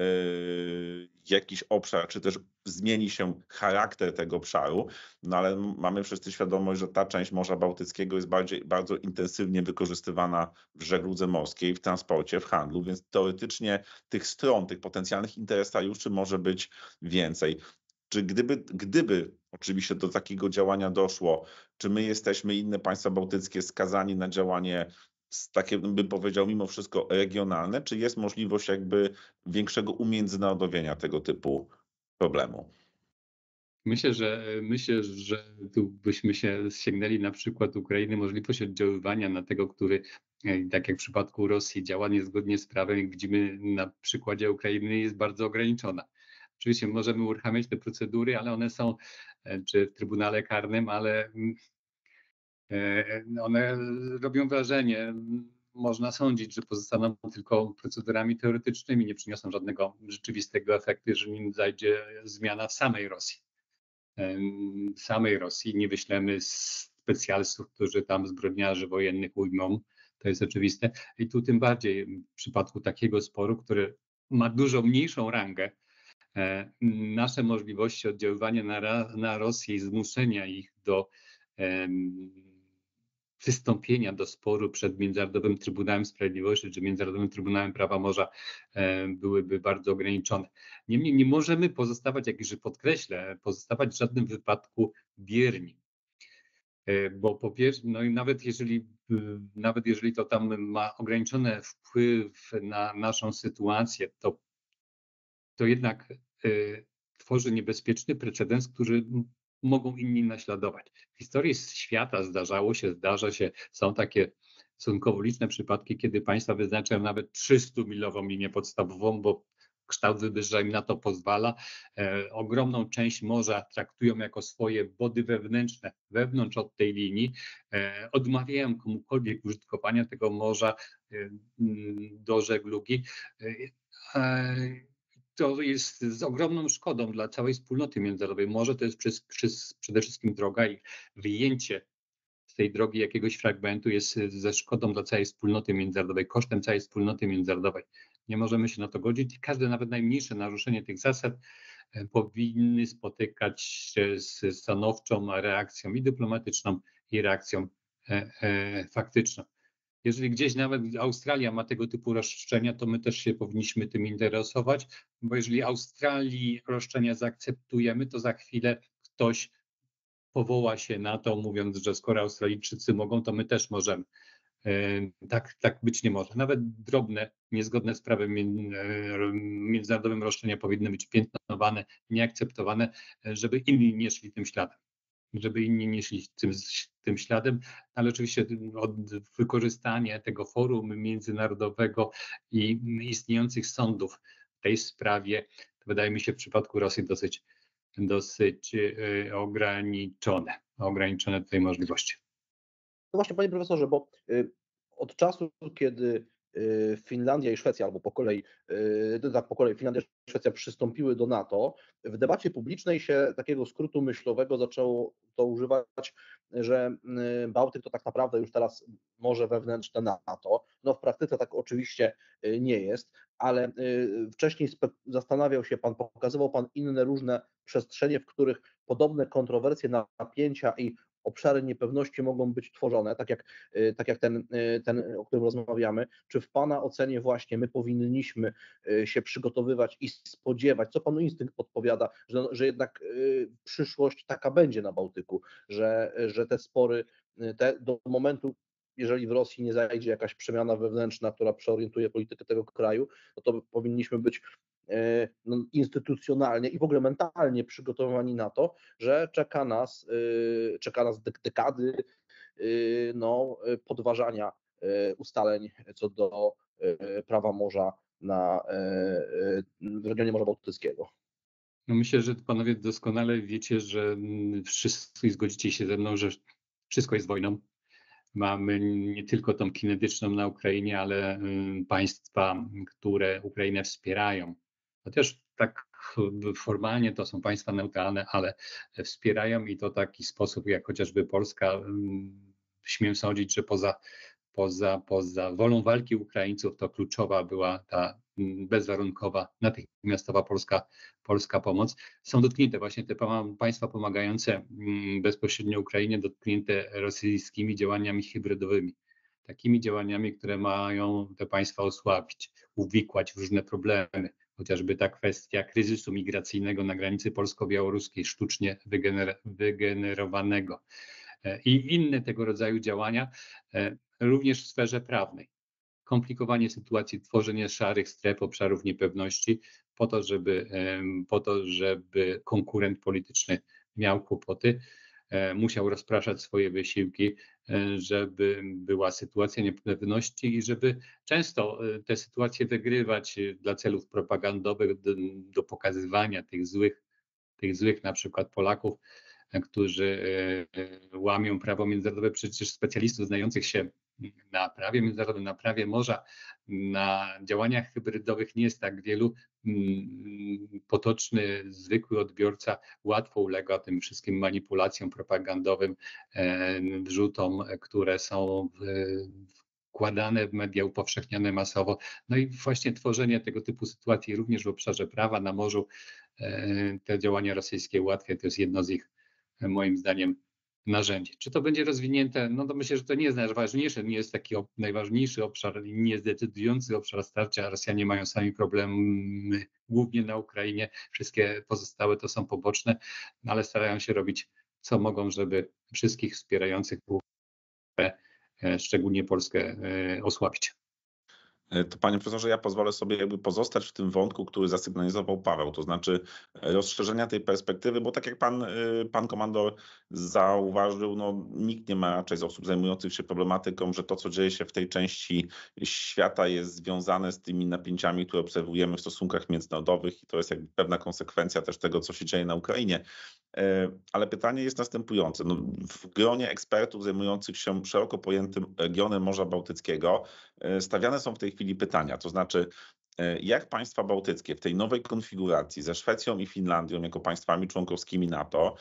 yy, jakiś obszar, czy też zmieni się charakter tego obszaru, no ale mamy wszyscy świadomość, że ta część Morza Bałtyckiego jest bardziej, bardzo intensywnie wykorzystywana w żegludze morskiej, w transporcie, w handlu, więc teoretycznie tych stron, tych potencjalnych interesariuszy może być więcej. Czy gdyby, gdyby oczywiście do takiego działania doszło, czy my jesteśmy, inne państwa bałtyckie, skazani na działanie takie, bym powiedział, mimo wszystko regionalne, czy jest możliwość jakby większego umiędzynarodowienia tego typu problemu? Myślę, że myślę, że tu byśmy się sięgnęli na przykład Ukrainy, możliwość oddziaływania na tego, który, tak jak w przypadku Rosji, działa niezgodnie z prawem, jak widzimy na przykładzie Ukrainy, jest bardzo ograniczona. Oczywiście możemy uruchamiać te procedury, ale one są, czy w Trybunale Karnym, ale one robią wrażenie. Można sądzić, że pozostaną tylko procedurami teoretycznymi, nie przyniosą żadnego rzeczywistego efektu, jeżeli nie zajdzie zmiana w samej Rosji. samej Rosji, nie wyślemy specjalistów, którzy tam zbrodniarzy wojennych ujmą, to jest oczywiste. I tu tym bardziej w przypadku takiego sporu, który ma dużo mniejszą rangę, nasze możliwości oddziaływania na, na Rosję i zmuszenia ich do um, wystąpienia do sporu przed Międzynarodowym Trybunałem Sprawiedliwości czy Międzynarodowym Trybunałem Prawa Morza byłyby bardzo ograniczone. Niemniej nie możemy pozostawać, jak już podkreślę, pozostawać w żadnym wypadku bierni. Bo po pierwsze, no i nawet jeżeli, nawet jeżeli to tam ma ograniczony wpływ na naszą sytuację, to, to jednak y, tworzy niebezpieczny precedens, który mogą inni naśladować. W historii świata zdarzało się, zdarza się, są takie stosunkowo liczne przypadki, kiedy państwa wyznaczają nawet trzystumilową linię podstawową, bo kształt wybrzeża im na to pozwala. E, ogromną część morza traktują jako swoje wody wewnętrzne, wewnątrz od tej linii. E, odmawiają komukolwiek użytkowania tego morza e, do żeglugi. E, To jest z ogromną szkodą dla całej wspólnoty międzynarodowej. Morze to jest przez, przez, przede wszystkim droga i wyjęcie z tej drogi jakiegoś fragmentu jest ze szkodą dla całej wspólnoty międzynarodowej, kosztem całej wspólnoty międzynarodowej. Nie możemy się na to godzić. Każde, nawet najmniejsze naruszenie tych zasad powinny spotykać się z stanowczą reakcją i dyplomatyczną, i reakcją e, e, faktyczną. Jeżeli gdzieś nawet Australia ma tego typu roszczenia, to my też się powinniśmy tym interesować, bo jeżeli Australii roszczenia zaakceptujemy, to za chwilę ktoś powoła się na to, mówiąc, że skoro Australijczycy mogą, to my też możemy. Tak, tak być nie może. Nawet drobne, niezgodne z prawem międzynarodowym roszczenia powinny być piętnowane, nieakceptowane, żeby inni nie szli tym śladem. Żeby inni nie szli tym, tym śladem, ale oczywiście od wykorzystanie tego forum międzynarodowego i istniejących sądów w tej sprawie, to wydaje mi się w przypadku Rosji dosyć, dosyć ograniczone, ograniczone tutaj możliwości. No właśnie, panie profesorze, bo y, od czasu, kiedy y, Finlandia i Szwecja, albo po kolei, y, tak po kolei Finlandia i Szwecja przystąpiły do NATO, w debacie publicznej się takiego skrótu myślowego zaczęło to używać, że y, Bałtyk to tak naprawdę już teraz morze wewnętrzne NATO. No w praktyce tak oczywiście y, nie jest, ale y, wcześniej spe- zastanawiał się pan, pokazywał pan inne różne przestrzenie, w których podobne kontrowersje, napięcia i obszary niepewności mogą być tworzone, tak jak, tak jak ten, ten, o którym rozmawiamy. Czy w pana ocenie właśnie my powinniśmy się przygotowywać i spodziewać, co panu instynkt podpowiada, że, że jednak przyszłość taka będzie na Bałtyku, że, że te spory te, do momentu, jeżeli w Rosji nie zajdzie jakaś przemiana wewnętrzna, która przeorientuje politykę tego kraju, no to powinniśmy być no, instytucjonalnie i w ogóle mentalnie przygotowani na to, że czeka nas, czeka nas dekady no, podważania ustaleń co do prawa morza na, w regionie Morza Bałtyckiego. No myślę, że panowie doskonale wiecie, że wszyscy zgodzicie się ze mną, że wszystko jest wojną. Mamy nie tylko tą kinetyczną na Ukrainie, ale państwa, które Ukrainę wspierają. Chociaż tak formalnie to są państwa neutralne, ale wspierają i to w taki sposób, jak chociażby Polska. Śmiem sądzić, że poza, poza, poza wolą walki Ukraińców to kluczowa była ta bezwarunkowa, natychmiastowa polska, polska pomoc. Są dotknięte właśnie te państwa pomagające bezpośrednio Ukrainie, dotknięte rosyjskimi działaniami hybrydowymi. Takimi działaniami, które mają te państwa osłabić, uwikłać w różne problemy. Chociażby ta kwestia kryzysu migracyjnego na granicy polsko-białoruskiej, sztucznie wygener- wygenerowanego i inne tego rodzaju działania, również w sferze prawnej. Komplikowanie sytuacji, tworzenie szarych stref, obszarów niepewności po to, żeby, po to, żeby konkurent polityczny miał kłopoty, musiał rozpraszać swoje wysiłki, żeby była sytuacja niepewności i żeby często te sytuacje wygrywać dla celów propagandowych, do, do pokazywania tych złych, tych złych na przykład Polaków, którzy łamią prawo międzynarodowe, przecież specjalistów znających się na prawie międzynarodowym, na prawie morza, na działaniach hybrydowych nie jest tak wielu. Potoczny, zwykły odbiorca łatwo ulega tym wszystkim manipulacjom propagandowym, wrzutom, które są wkładane w media, upowszechniane masowo. No i właśnie tworzenie tego typu sytuacji również w obszarze prawa na morzu, te działania rosyjskie ułatwia, to jest jedno z ich, moim zdaniem, narzędzi. Czy to będzie rozwinięte? No to myślę, że to nie jest najważniejsze, nie jest taki najważniejszy obszar, nie jest decydujący obszar starcia. Rosjanie mają sami problemy, głównie na Ukrainie. Wszystkie pozostałe to są poboczne, ale starają się robić co mogą, żeby wszystkich wspierających, szczególnie Polskę, osłabić. To panie profesorze, ja pozwolę sobie jakby pozostać w tym wątku, który zasygnalizował Paweł, to znaczy rozszerzenia tej perspektywy, bo tak jak pan, pan komandor zauważył, no nikt nie ma raczej z osób zajmujących się problematyką, że to, co dzieje się w tej części świata jest związane z tymi napięciami, które obserwujemy w stosunkach międzynarodowych i to jest jakby pewna konsekwencja też tego, co się dzieje na Ukrainie. Ale pytanie jest następujące. No, w gronie ekspertów zajmujących się szeroko pojętym regionem Morza Bałtyckiego stawiane są w tej chwili pytania, to znaczy jak państwa bałtyckie w tej nowej konfiguracji ze Szwecją i Finlandią jako państwami członkowskimi NATO,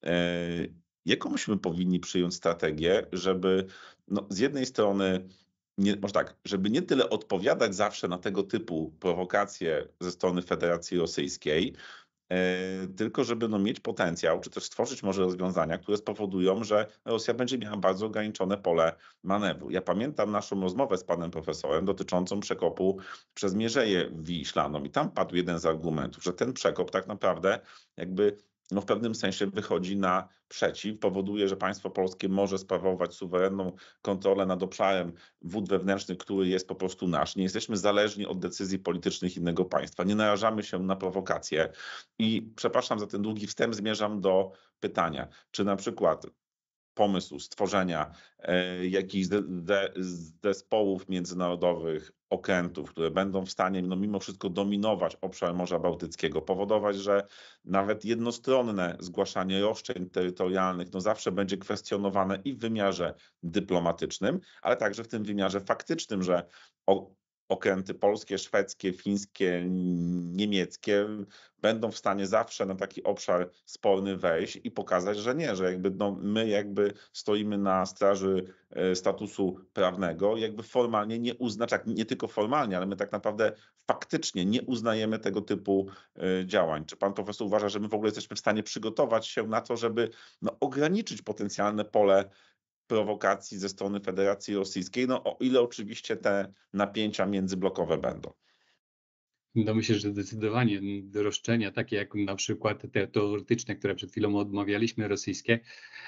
jaką myśmy powinni przyjąć strategię, żeby no, z jednej strony nie, może tak, żeby nie tyle odpowiadać zawsze na tego typu prowokacje ze strony Federacji Rosyjskiej, tylko żeby no, mieć potencjał, czy też stworzyć może rozwiązania, które spowodują, że Rosja będzie miała bardzo ograniczone pole manewru. Ja pamiętam naszą rozmowę z panem profesorem dotyczącą przekopu przez Mierzeję Wiślaną i tam padł jeden z argumentów, że ten przekop tak naprawdę jakby no w pewnym sensie wychodzi naprzeciw, powoduje, że państwo polskie może sprawować suwerenną kontrolę nad obszarem wód wewnętrznych, który jest po prostu nasz. Nie jesteśmy zależni od decyzji politycznych innego państwa, nie narażamy się na prowokacje. I przepraszam za ten długi wstęp, zmierzam do pytania, czy na przykład pomysł stworzenia e, jakichś de, de, zespołów międzynarodowych, okrętów, które będą w stanie no, mimo wszystko dominować obszar Morza Bałtyckiego, powodować, że nawet jednostronne zgłaszanie roszczeń terytorialnych no, zawsze będzie kwestionowane i w wymiarze dyplomatycznym, ale także w tym wymiarze faktycznym, że o, okręty polskie, szwedzkie, fińskie, niemieckie będą w stanie zawsze na taki obszar sporny wejść i pokazać, że nie, że jakby no my jakby stoimy na straży statusu prawnego, jakby formalnie nie uzna, tak nie tylko formalnie, ale my tak naprawdę faktycznie nie uznajemy tego typu działań. Czy pan profesor uważa, że my w ogóle jesteśmy w stanie przygotować się na to, żeby no, ograniczyć potencjalne pole prowokacji ze strony Federacji Rosyjskiej, no o ile oczywiście te napięcia międzyblokowe będą? No myślę, że zdecydowanie roszczenia, takie jak na przykład te teoretyczne, które przed chwilą odmawialiśmy, rosyjskie,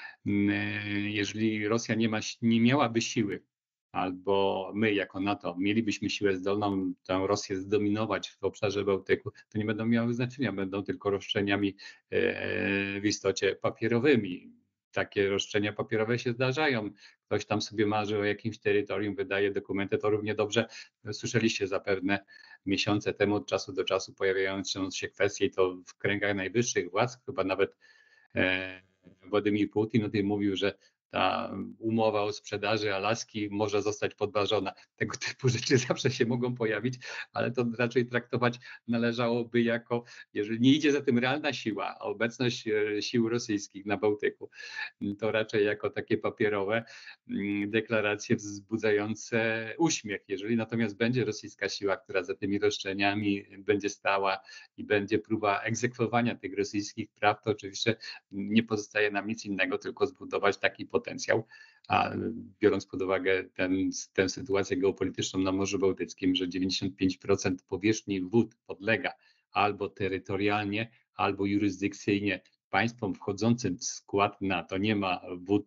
jeżeli Rosja nie, ma, nie miałaby siły, albo my jako NATO mielibyśmy siłę zdolną tę Rosję zdominować w obszarze Bałtyku, to nie będą miały znaczenia, będą tylko roszczeniami w istocie papierowymi. Takie roszczenia papierowe się zdarzają. Ktoś tam sobie marzy o jakimś terytorium, wydaje dokumenty, to równie dobrze słyszeliście zapewne miesiące temu od czasu do czasu pojawiające się kwestie, to w kręgach najwyższych władz, chyba nawet e, Władimir Putin o tym mówił, że ta umowa o sprzedaży Alaski może zostać podważona. Tego typu rzeczy zawsze się mogą pojawić, ale to raczej traktować należałoby jako, jeżeli nie idzie za tym realna siła, obecność sił rosyjskich na Bałtyku, to raczej jako takie papierowe deklaracje wzbudzające uśmiech. Jeżeli natomiast będzie rosyjska siła, która za tymi roszczeniami będzie stała i będzie próba egzekwowania tych rosyjskich praw, to oczywiście nie pozostaje nam nic innego, tylko zbudować taki potencjał, a biorąc pod uwagę ten, tę sytuację geopolityczną na Morzu Bałtyckim, że dziewięćdziesiąt pięć procent powierzchni wód podlega albo terytorialnie, albo jurysdykcyjnie państwom wchodzącym w skład NATO, nie ma wód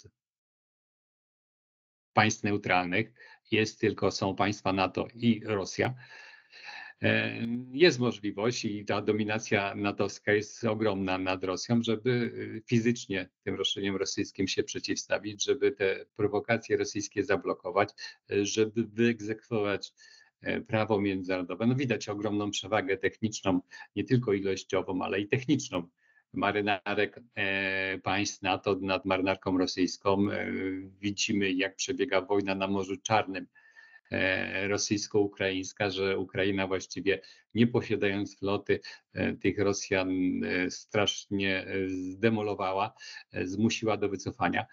państw neutralnych, jest tylko, są państwa NATO i Rosja. Jest możliwość i ta dominacja natowska jest ogromna nad Rosją, żeby fizycznie tym roszczeniom rosyjskim się przeciwstawić, żeby te prowokacje rosyjskie zablokować, żeby wyegzekwować prawo międzynarodowe. No widać ogromną przewagę techniczną, nie tylko ilościową, ale i techniczną marynarek państw NATO nad marynarką rosyjską. Widzimy, jak przebiega wojna na Morzu Czarnym rosyjsko-ukraińska, że Ukraina właściwie nie posiadając floty tych Rosjan strasznie zdemolowała, zmusiła do wycofania.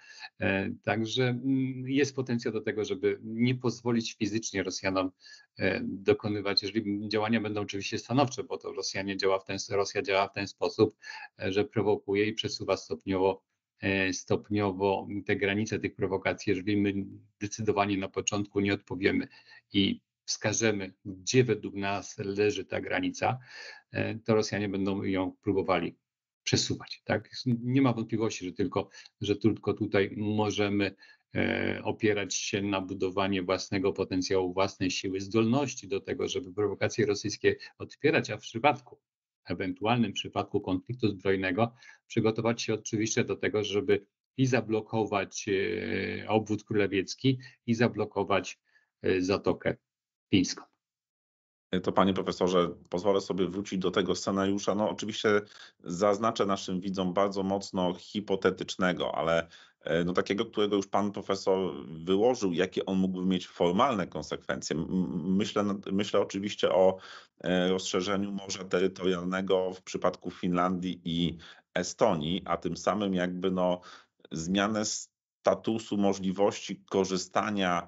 Także jest potencjał do tego, żeby nie pozwolić fizycznie Rosjanom dokonywać, jeżeli działania będą oczywiście stanowcze, bo to Rosjanie działa w ten, Rosja działa w ten sposób, że prowokuje i przesuwa stopniowo stopniowo te granice tych prowokacji, jeżeli my zdecydowanie na początku nie odpowiemy i wskażemy, gdzie według nas leży ta granica, to Rosjanie będą ją próbowali przesuwać. Tak? Nie ma wątpliwości, że tylko, że tylko tutaj możemy opierać się na budowanie własnego potencjału, własnej siły, zdolności do tego, żeby prowokacje rosyjskie odpierać, a w przypadku ewentualnym przypadku konfliktu zbrojnego przygotować się oczywiście do tego, żeby i zablokować obwód królewiecki, i zablokować Zatokę Fińską. To panie profesorze, pozwolę sobie wrócić do tego scenariusza. No oczywiście zaznaczę naszym widzom bardzo mocno hipotetycznego, ale no takiego, którego już pan profesor wyłożył, jakie on mógłby mieć formalne konsekwencje. Myślę, myślę oczywiście o rozszerzeniu morza terytorialnego w przypadku Finlandii i Estonii, a tym samym jakby no zmianę statusu, możliwości korzystania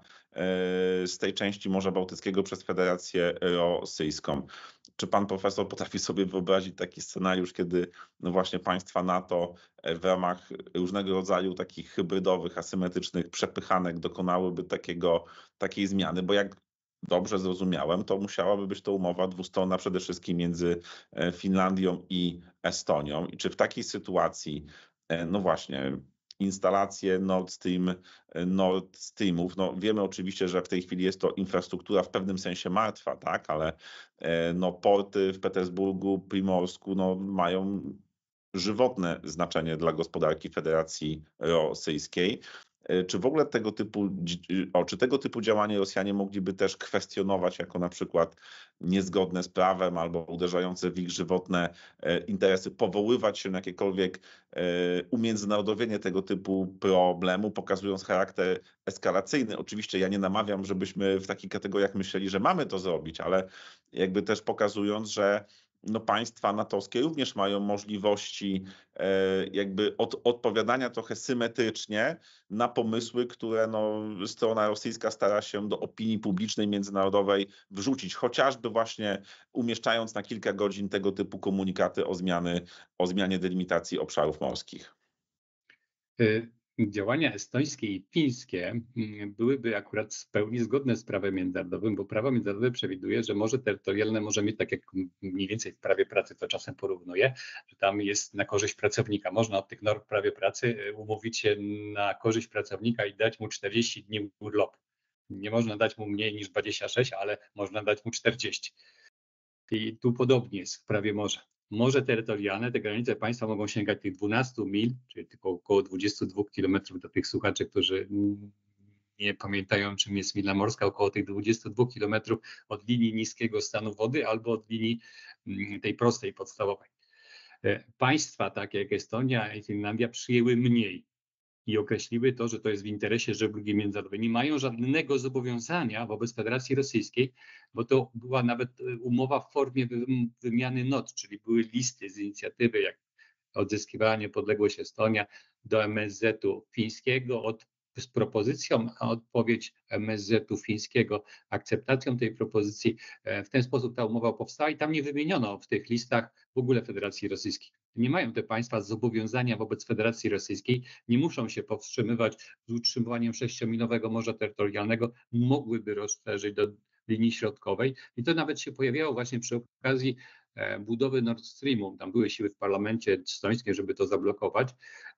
z tej części Morza Bałtyckiego przez Federację Rosyjską. Czy pan profesor potrafi sobie wyobrazić taki scenariusz, kiedy no właśnie państwa NATO w ramach różnego rodzaju takich hybrydowych, asymetrycznych przepychanek dokonałyby takiego, takiej zmiany? Bo jak dobrze zrozumiałem, to musiałaby być to umowa dwustronna przede wszystkim między Finlandią i Estonią. I czy w takiej sytuacji, no właśnie, instalacje Nord Stream, Nord Streamów, no wiemy oczywiście, że w tej chwili jest to infrastruktura w pewnym sensie martwa, tak, ale no porty w Petersburgu, Primorsku, no mają żywotne znaczenie dla gospodarki Federacji Rosyjskiej. Czy w ogóle tego typu, o, czy tego typu działanie Rosjanie mogliby też kwestionować jako na przykład niezgodne z prawem albo uderzające w ich żywotne interesy, powoływać się na jakiekolwiek umiędzynarodowienie tego typu problemu, pokazując charakter eskalacyjny? Oczywiście ja nie namawiam, żebyśmy w takich kategoriach myśleli, że mamy to zrobić, ale jakby też pokazując, że no państwa natowskie również mają możliwości jakby od, odpowiadania trochę symetrycznie na pomysły, które no, strona rosyjska stara się do opinii publicznej międzynarodowej wrzucić, chociażby właśnie umieszczając na kilka godzin tego typu komunikaty o, zmiany, o zmianie delimitacji obszarów morskich. Działania estońskie i fińskie byłyby akurat w pełni zgodne z prawem międzynarodowym, bo prawo międzynarodowe przewiduje, że morze terytorialne może mieć, tak jak mniej więcej w prawie pracy to czasem porównuje, że tam jest na korzyść pracownika. Można od tych norm w prawie pracy umówić się na korzyść pracownika i dać mu czterdzieści dni urlopu. Nie można dać mu mniej niż dwadzieścia sześć, ale można dać mu czterdzieści. I tu podobnie jest w prawie morza. Morze terytorialne, te granice państwa mogą sięgać tych dwunastu mil, czyli tylko około dwudziestu dwóch kilometrów dla tych słuchaczy, którzy nie pamiętają, czym jest mila morska, około tych dwudziestu dwóch kilometrów od linii niskiego stanu wody albo od linii tej prostej, podstawowej. Państwa takie jak Estonia i Finlandia przyjęły mniej i określiły to, że to jest w interesie żeglugi międzynarodowej. Nie mają żadnego zobowiązania wobec Federacji Rosyjskiej, bo to była nawet umowa w formie wymiany not, czyli były listy z inicjatywy, jak odzyskiwała niepodległość Estonia do M S Z-u fińskiego od, z propozycją, a odpowiedź M S Z-u fińskiego akceptacją tej propozycji. W ten sposób ta umowa powstała i tam nie wymieniono w tych listach w ogóle Federacji Rosyjskiej. Nie mają te państwa zobowiązania wobec Federacji Rosyjskiej, nie muszą się powstrzymywać z utrzymywaniem sześciomilowego morza terytorialnego, mogłyby rozszerzyć do linii środkowej i to nawet się pojawiało właśnie przy okazji budowy Nord Streamu. Tam były siły w parlamencie estońskim, żeby to zablokować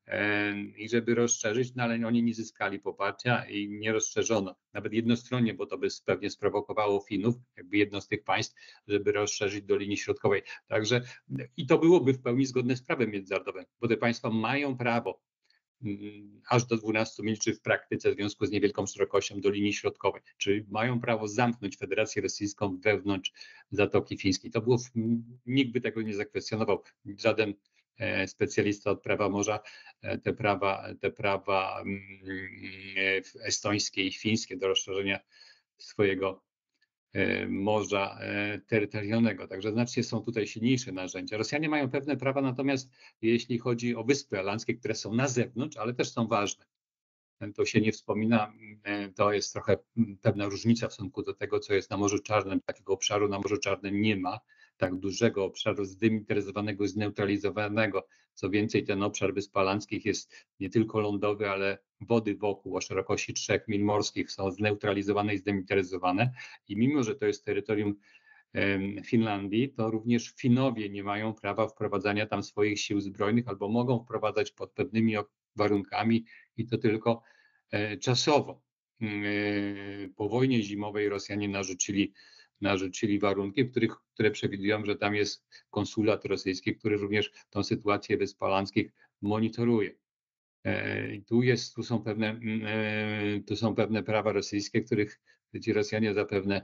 i żeby rozszerzyć, no ale oni nie zyskali poparcia i nie rozszerzono. Nawet jednostronnie, bo to by pewnie sprowokowało Finów, jakby jedno z tych państw, żeby rozszerzyć do linii środkowej. Także i to byłoby w pełni zgodne z prawem międzynarodowym, bo te państwa mają prawo aż do dwunastu mil, czy w praktyce w związku z niewielką szerokością do linii środkowej, czyli mają prawo zamknąć Federację Rosyjską wewnątrz Zatoki Fińskiej. To było, nikt by tego nie zakwestionował, żaden specjalista od prawa morza te prawa, te prawa estońskie i fińskie do rozszerzenia swojego morza terytorialnego. Także znacznie są tutaj silniejsze narzędzia. Rosjanie mają pewne prawa, natomiast jeśli chodzi o Wyspy Alandzkie, które są na zewnątrz, ale też są ważne. To się nie wspomina, to jest trochę pewna różnica w stosunku do tego, co jest na Morzu Czarnym. Takiego obszaru na Morzu Czarnym nie ma, tak dużego obszaru zdemilitaryzowanego, zneutralizowanego. Co więcej, ten obszar Wysp Alandzkich jest nie tylko lądowy, ale wody wokół o szerokości trzech mil morskich są zneutralizowane i zdemilitaryzowane. I mimo, że to jest terytorium Finlandii, to również Finowie nie mają prawa wprowadzania tam swoich sił zbrojnych albo mogą wprowadzać pod pewnymi warunkami i to tylko czasowo. Po wojnie zimowej Rosjanie narzucili, narzucili warunki, w których, które przewidują, że tam jest konsulat rosyjski, który również tą sytuację Wysp Alandzkich monitoruje. I tu, jest, tu, są pewne, tu są pewne prawa rosyjskie, których ci Rosjanie zapewne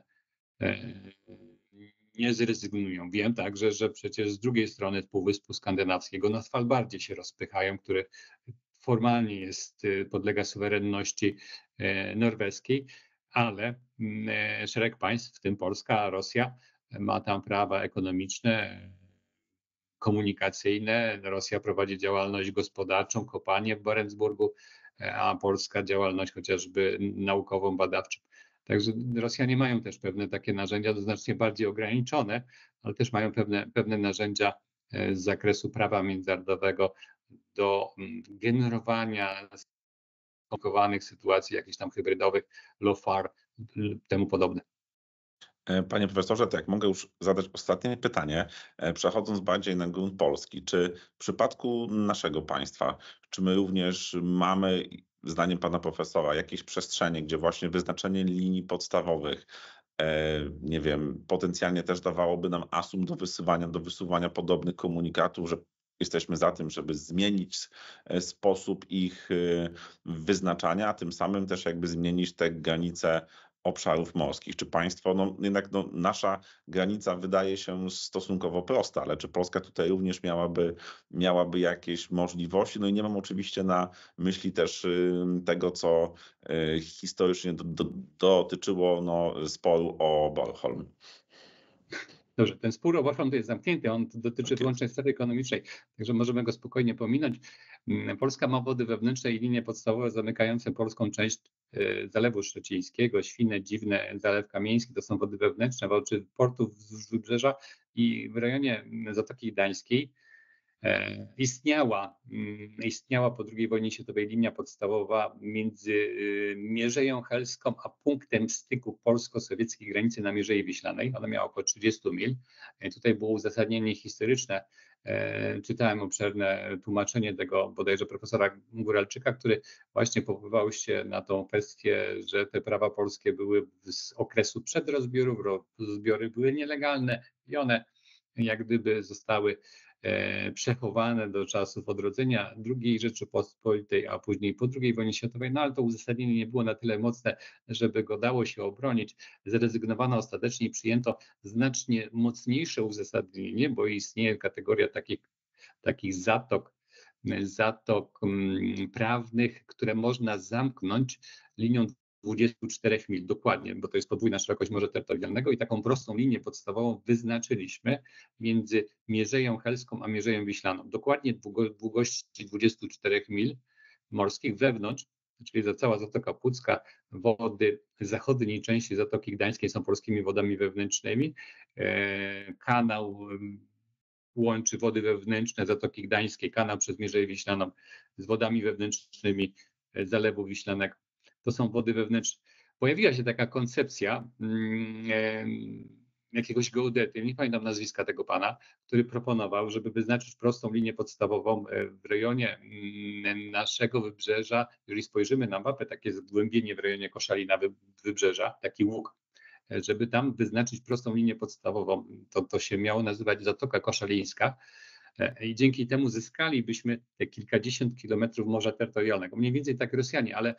nie zrezygnują. Wiem także, że przecież z drugiej strony Półwyspu Skandynawskiego na Svalbardzie się rozpychają, który formalnie jest, podlega suwerenności norweskiej, ale szereg państw, w tym Polska, Rosja, ma tam prawa ekonomiczne, komunikacyjne. Rosja prowadzi działalność gospodarczą, kopalnie w Barentsburgu, a Polska działalność chociażby naukową, badawczą. Także Rosjanie mają też pewne takie narzędzia, znacznie bardziej ograniczone, ale też mają pewne, pewne narzędzia z zakresu prawa międzynarodowego do generowania skomplikowanych sytuacji, jakichś tam hybrydowych, low-far, temu podobne. Panie profesorze, to jak mogę już zadać ostatnie pytanie, przechodząc bardziej na grunt polski. Czy w przypadku naszego państwa, czy my również mamy, zdaniem pana profesora, jakieś przestrzenie, gdzie właśnie wyznaczenie linii podstawowych, nie wiem, potencjalnie też dawałoby nam asum do wysyłania, do wysuwania podobnych komunikatów, że jesteśmy za tym, żeby zmienić sposób ich wyznaczania, a tym samym też jakby zmienić te granice obszarów morskich. Czy państwo, no jednak no, nasza granica wydaje się stosunkowo prosta, ale czy Polska tutaj również miałaby, miałaby jakieś możliwości? No i nie mam oczywiście na myśli też tego, co historycznie do, do, dotyczyło no, sporu o Bornholm. Dobrze, ten spór o Bornholm to jest zamknięty, on dotyczy Tak wyłącznie strefy ekonomicznej, także możemy go spokojnie pominąć. Polska ma wody wewnętrzne i linie podstawowe zamykające polską część Zalewu Szczecińskiego, Świnne, Dziwne, Zalew Kamieński, to są wody wewnętrzne, czy portów wzdłuż wybrzeża i w rejonie Zatoki Gdańskiej istniała, istniała po drugiej wojnie światowej linia podstawowa między Mierzeją Helską a punktem styku polsko-sowieckiej granicy na Mierzei Wiślanej. Ona miała około trzydzieści mil. Tutaj było uzasadnienie historyczne. Czytałem obszerne tłumaczenie tego bodajże profesora Góralczyka, który właśnie powoływał się na tą kwestię, że te prawa polskie były z okresu przedrozbiorów, rozbiory były nielegalne i one jak gdyby zostały przechowane do czasów odrodzenia drugiej Rzeczypospolitej, a później po drugiej wojnie światowej, no ale to uzasadnienie nie było na tyle mocne, żeby go dało się obronić. Zrezygnowano ostatecznie i przyjęto znacznie mocniejsze uzasadnienie, bo istnieje kategoria takich, takich zatok, zatok prawnych, które można zamknąć linią dwudziestu czterech mil, dokładnie, bo to jest podwójna szerokość Morza Terytorialnego i taką prostą linię podstawową wyznaczyliśmy między Mierzeją Helską a Mierzeją Wiślaną. Dokładnie długości dwudziestu czterech mil morskich wewnątrz, czyli za cała Zatoka Pucka, wody zachodniej części Zatoki Gdańskiej są polskimi wodami wewnętrznymi. Kanał łączy wody wewnętrzne Zatoki Gdańskiej, kanał przez Mierzeję Wiślaną z wodami wewnętrznymi Zalewu Wiślanego. To są wody wewnętrzne. Pojawiła się taka koncepcja jakiegoś geodety, nie pamiętam nazwiska tego pana, który proponował, żeby wyznaczyć prostą linię podstawową w rejonie naszego wybrzeża. Jeżeli spojrzymy na mapę, takie zgłębienie w rejonie Koszalina wybrzeża, taki łuk, żeby tam wyznaczyć prostą linię podstawową. To, to się miało nazywać Zatoka Koszalińska. I dzięki temu zyskalibyśmy te kilkadziesiąt kilometrów morza terytorialnego. Mniej więcej tak Rosjanie, ale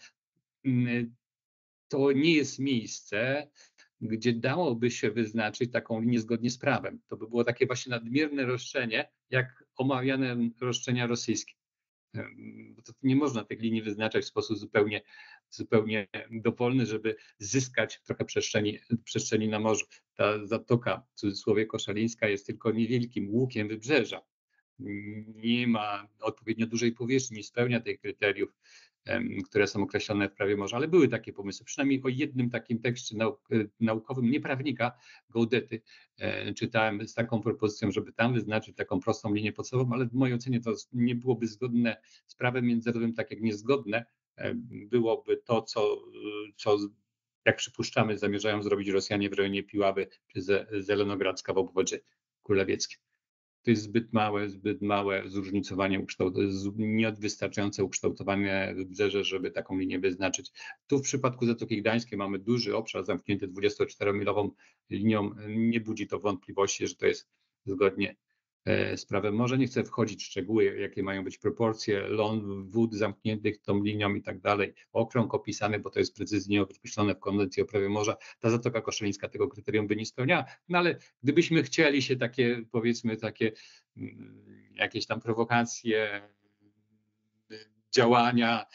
to nie jest miejsce, gdzie dałoby się wyznaczyć taką linię zgodnie z prawem. To by było takie właśnie nadmierne roszczenie, jak omawiane roszczenia rosyjskie. To nie można tych linii wyznaczać w sposób zupełnie, zupełnie dowolny, żeby zyskać trochę przestrzeni, przestrzeni na morzu. Ta zatoka, w cudzysłowie koszalińska, jest tylko niewielkim łukiem wybrzeża. Nie ma odpowiednio dużej powierzchni, nie spełnia tych kryteriów, które są określone w prawie morza, ale były takie pomysły. Przynajmniej o jednym takim tekście naukowym, nie prawnika, geodety, czytałem z taką propozycją, żeby tam wyznaczyć taką prostą linię podstawową, ale w mojej ocenie to nie byłoby zgodne z prawem międzynarodowym, tak jak niezgodne byłoby to, co, co jak przypuszczamy, zamierzają zrobić Rosjanie w rejonie Piławy czy Zelenogrodzka w obwodzie królewieckim. To jest zbyt małe, zbyt małe zróżnicowanie, niewystarczające ukształtowanie wybrzeże, żeby taką linię wyznaczyć. Tu w przypadku Zatoki Gdańskiej mamy duży obszar zamknięty dwudziestoczteromilową linią. Nie budzi to wątpliwości, że to jest zgodnie z prawem. Może nie chcę wchodzić w szczegóły, jakie mają być proporcje ląd, wód zamkniętych tą linią i tak dalej. Okrąg opisany, bo to jest precyzyjnie określone w konwencji o prawie morza. Ta Zatoka Koszalińska tego kryterium by nie spełniała, no ale gdybyśmy chcieli się takie, powiedzmy, takie jakieś tam prowokacje, działania,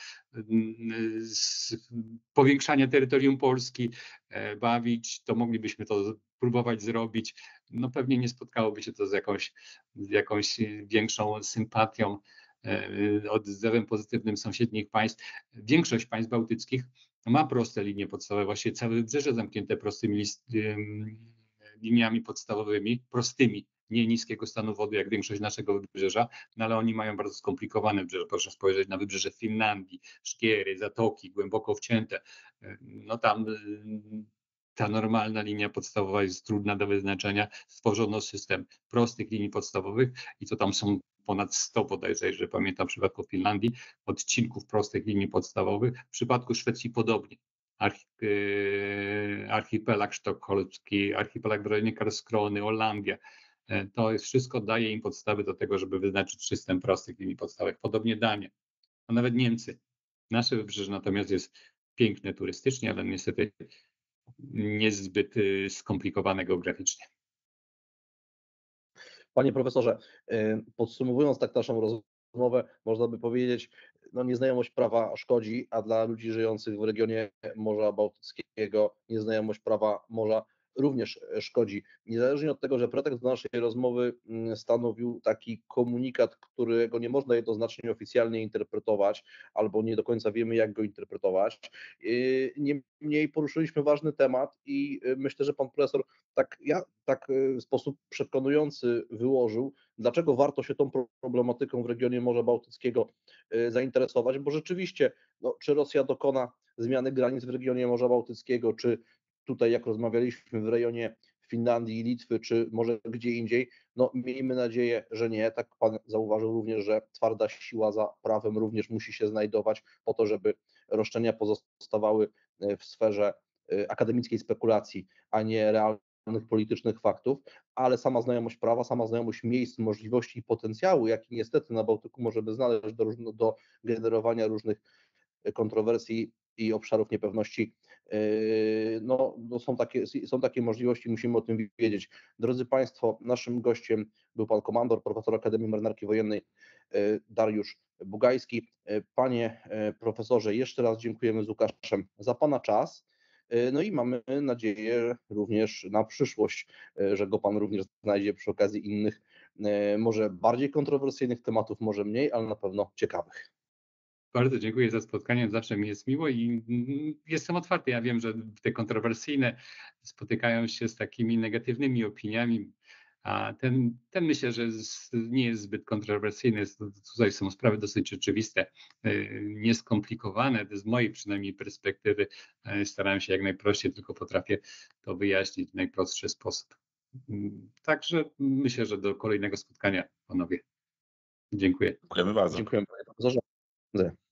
powiększania terytorium Polski bawić, to moglibyśmy to próbować zrobić. No pewnie nie spotkałoby się to z jakąś, z jakąś większą sympatią, odzewem pozytywnym sąsiednich państw. Większość państw bałtyckich ma proste linie podstawowe, właściwie całe wybrzeże zamknięte prostymi list, liniami podstawowymi, prostymi, nie niskiego stanu wody, jak większość naszego wybrzeża, no ale oni mają bardzo skomplikowane wybrzeże. Proszę spojrzeć na wybrzeże Finlandii, szkiery, zatoki głęboko wcięte. No tam ta normalna linia podstawowa jest trudna do wyznaczenia. Stworzono system prostych linii podstawowych i to tam są ponad sto bodajże, jeżeli pamiętam, w przypadku Finlandii, odcinków prostych linii podstawowych. W przypadku Szwecji podobnie. Archi, yy, archipelag sztokholmski, archipelag w rejonie Karlskrony, Holandia. To jest wszystko daje im podstawy do tego, żeby wyznaczyć system prostych linii podstawowych. Podobnie Dania, a nawet Niemcy. Nasze wybrzeże natomiast jest piękne turystycznie, ale niestety niezbyt skomplikowane geograficznie. Panie profesorze, podsumowując tak naszą rozmowę, można by powiedzieć, no nieznajomość prawa szkodzi, a dla ludzi żyjących w regionie Morza Bałtyckiego nieznajomość prawa morza również szkodzi. Niezależnie od tego, że pretekst do naszej rozmowy stanowił taki komunikat, którego nie można jednoznacznie oficjalnie interpretować, albo nie do końca wiemy, jak go interpretować. Niemniej poruszyliśmy ważny temat i myślę, że pan profesor tak, ja, tak w sposób przekonujący wyłożył, dlaczego warto się tą problematyką w regionie Morza Bałtyckiego zainteresować, bo rzeczywiście, no, czy Rosja dokona zmiany granic w regionie Morza Bałtyckiego, czy tutaj, jak rozmawialiśmy, w rejonie Finlandii i Litwy, czy może gdzie indziej, no miejmy nadzieję, że nie. Tak pan zauważył również, że twarda siła za prawem również musi się znajdować po to, żeby roszczenia pozostawały w sferze akademickiej spekulacji, a nie realnych politycznych faktów, ale sama znajomość prawa, sama znajomość miejsc, możliwości i potencjału, jaki niestety na Bałtyku możemy znaleźć do, do generowania różnych kontrowersji i obszarów niepewności, no, no są, takie, są takie możliwości, musimy o tym wiedzieć. Drodzy Państwo, naszym gościem był Pan Komandor, profesor Akademii Marynarki Wojennej Dariusz Bugajski. Panie Profesorze, jeszcze raz dziękujemy z Łukaszem za Pana czas. No i mamy nadzieję również na przyszłość, że go Pan również znajdzie przy okazji innych, może bardziej kontrowersyjnych tematów, może mniej, ale na pewno ciekawych. Bardzo dziękuję za spotkanie, zawsze mi jest miło i jestem otwarty. Ja wiem, że te kontrowersyjne spotykają się z takimi negatywnymi opiniami, a ten, ten myślę, że nie jest zbyt kontrowersyjny. Tutaj są sprawy dosyć oczywiste, nieskomplikowane. Z mojej przynajmniej perspektywy starałem się jak najprościej, tylko potrafię to wyjaśnić w najprostszy sposób. Także myślę, że do kolejnego spotkania, panowie. Dziękuję. Dziękujemy bardzo. Dziękuję, panie profesorze.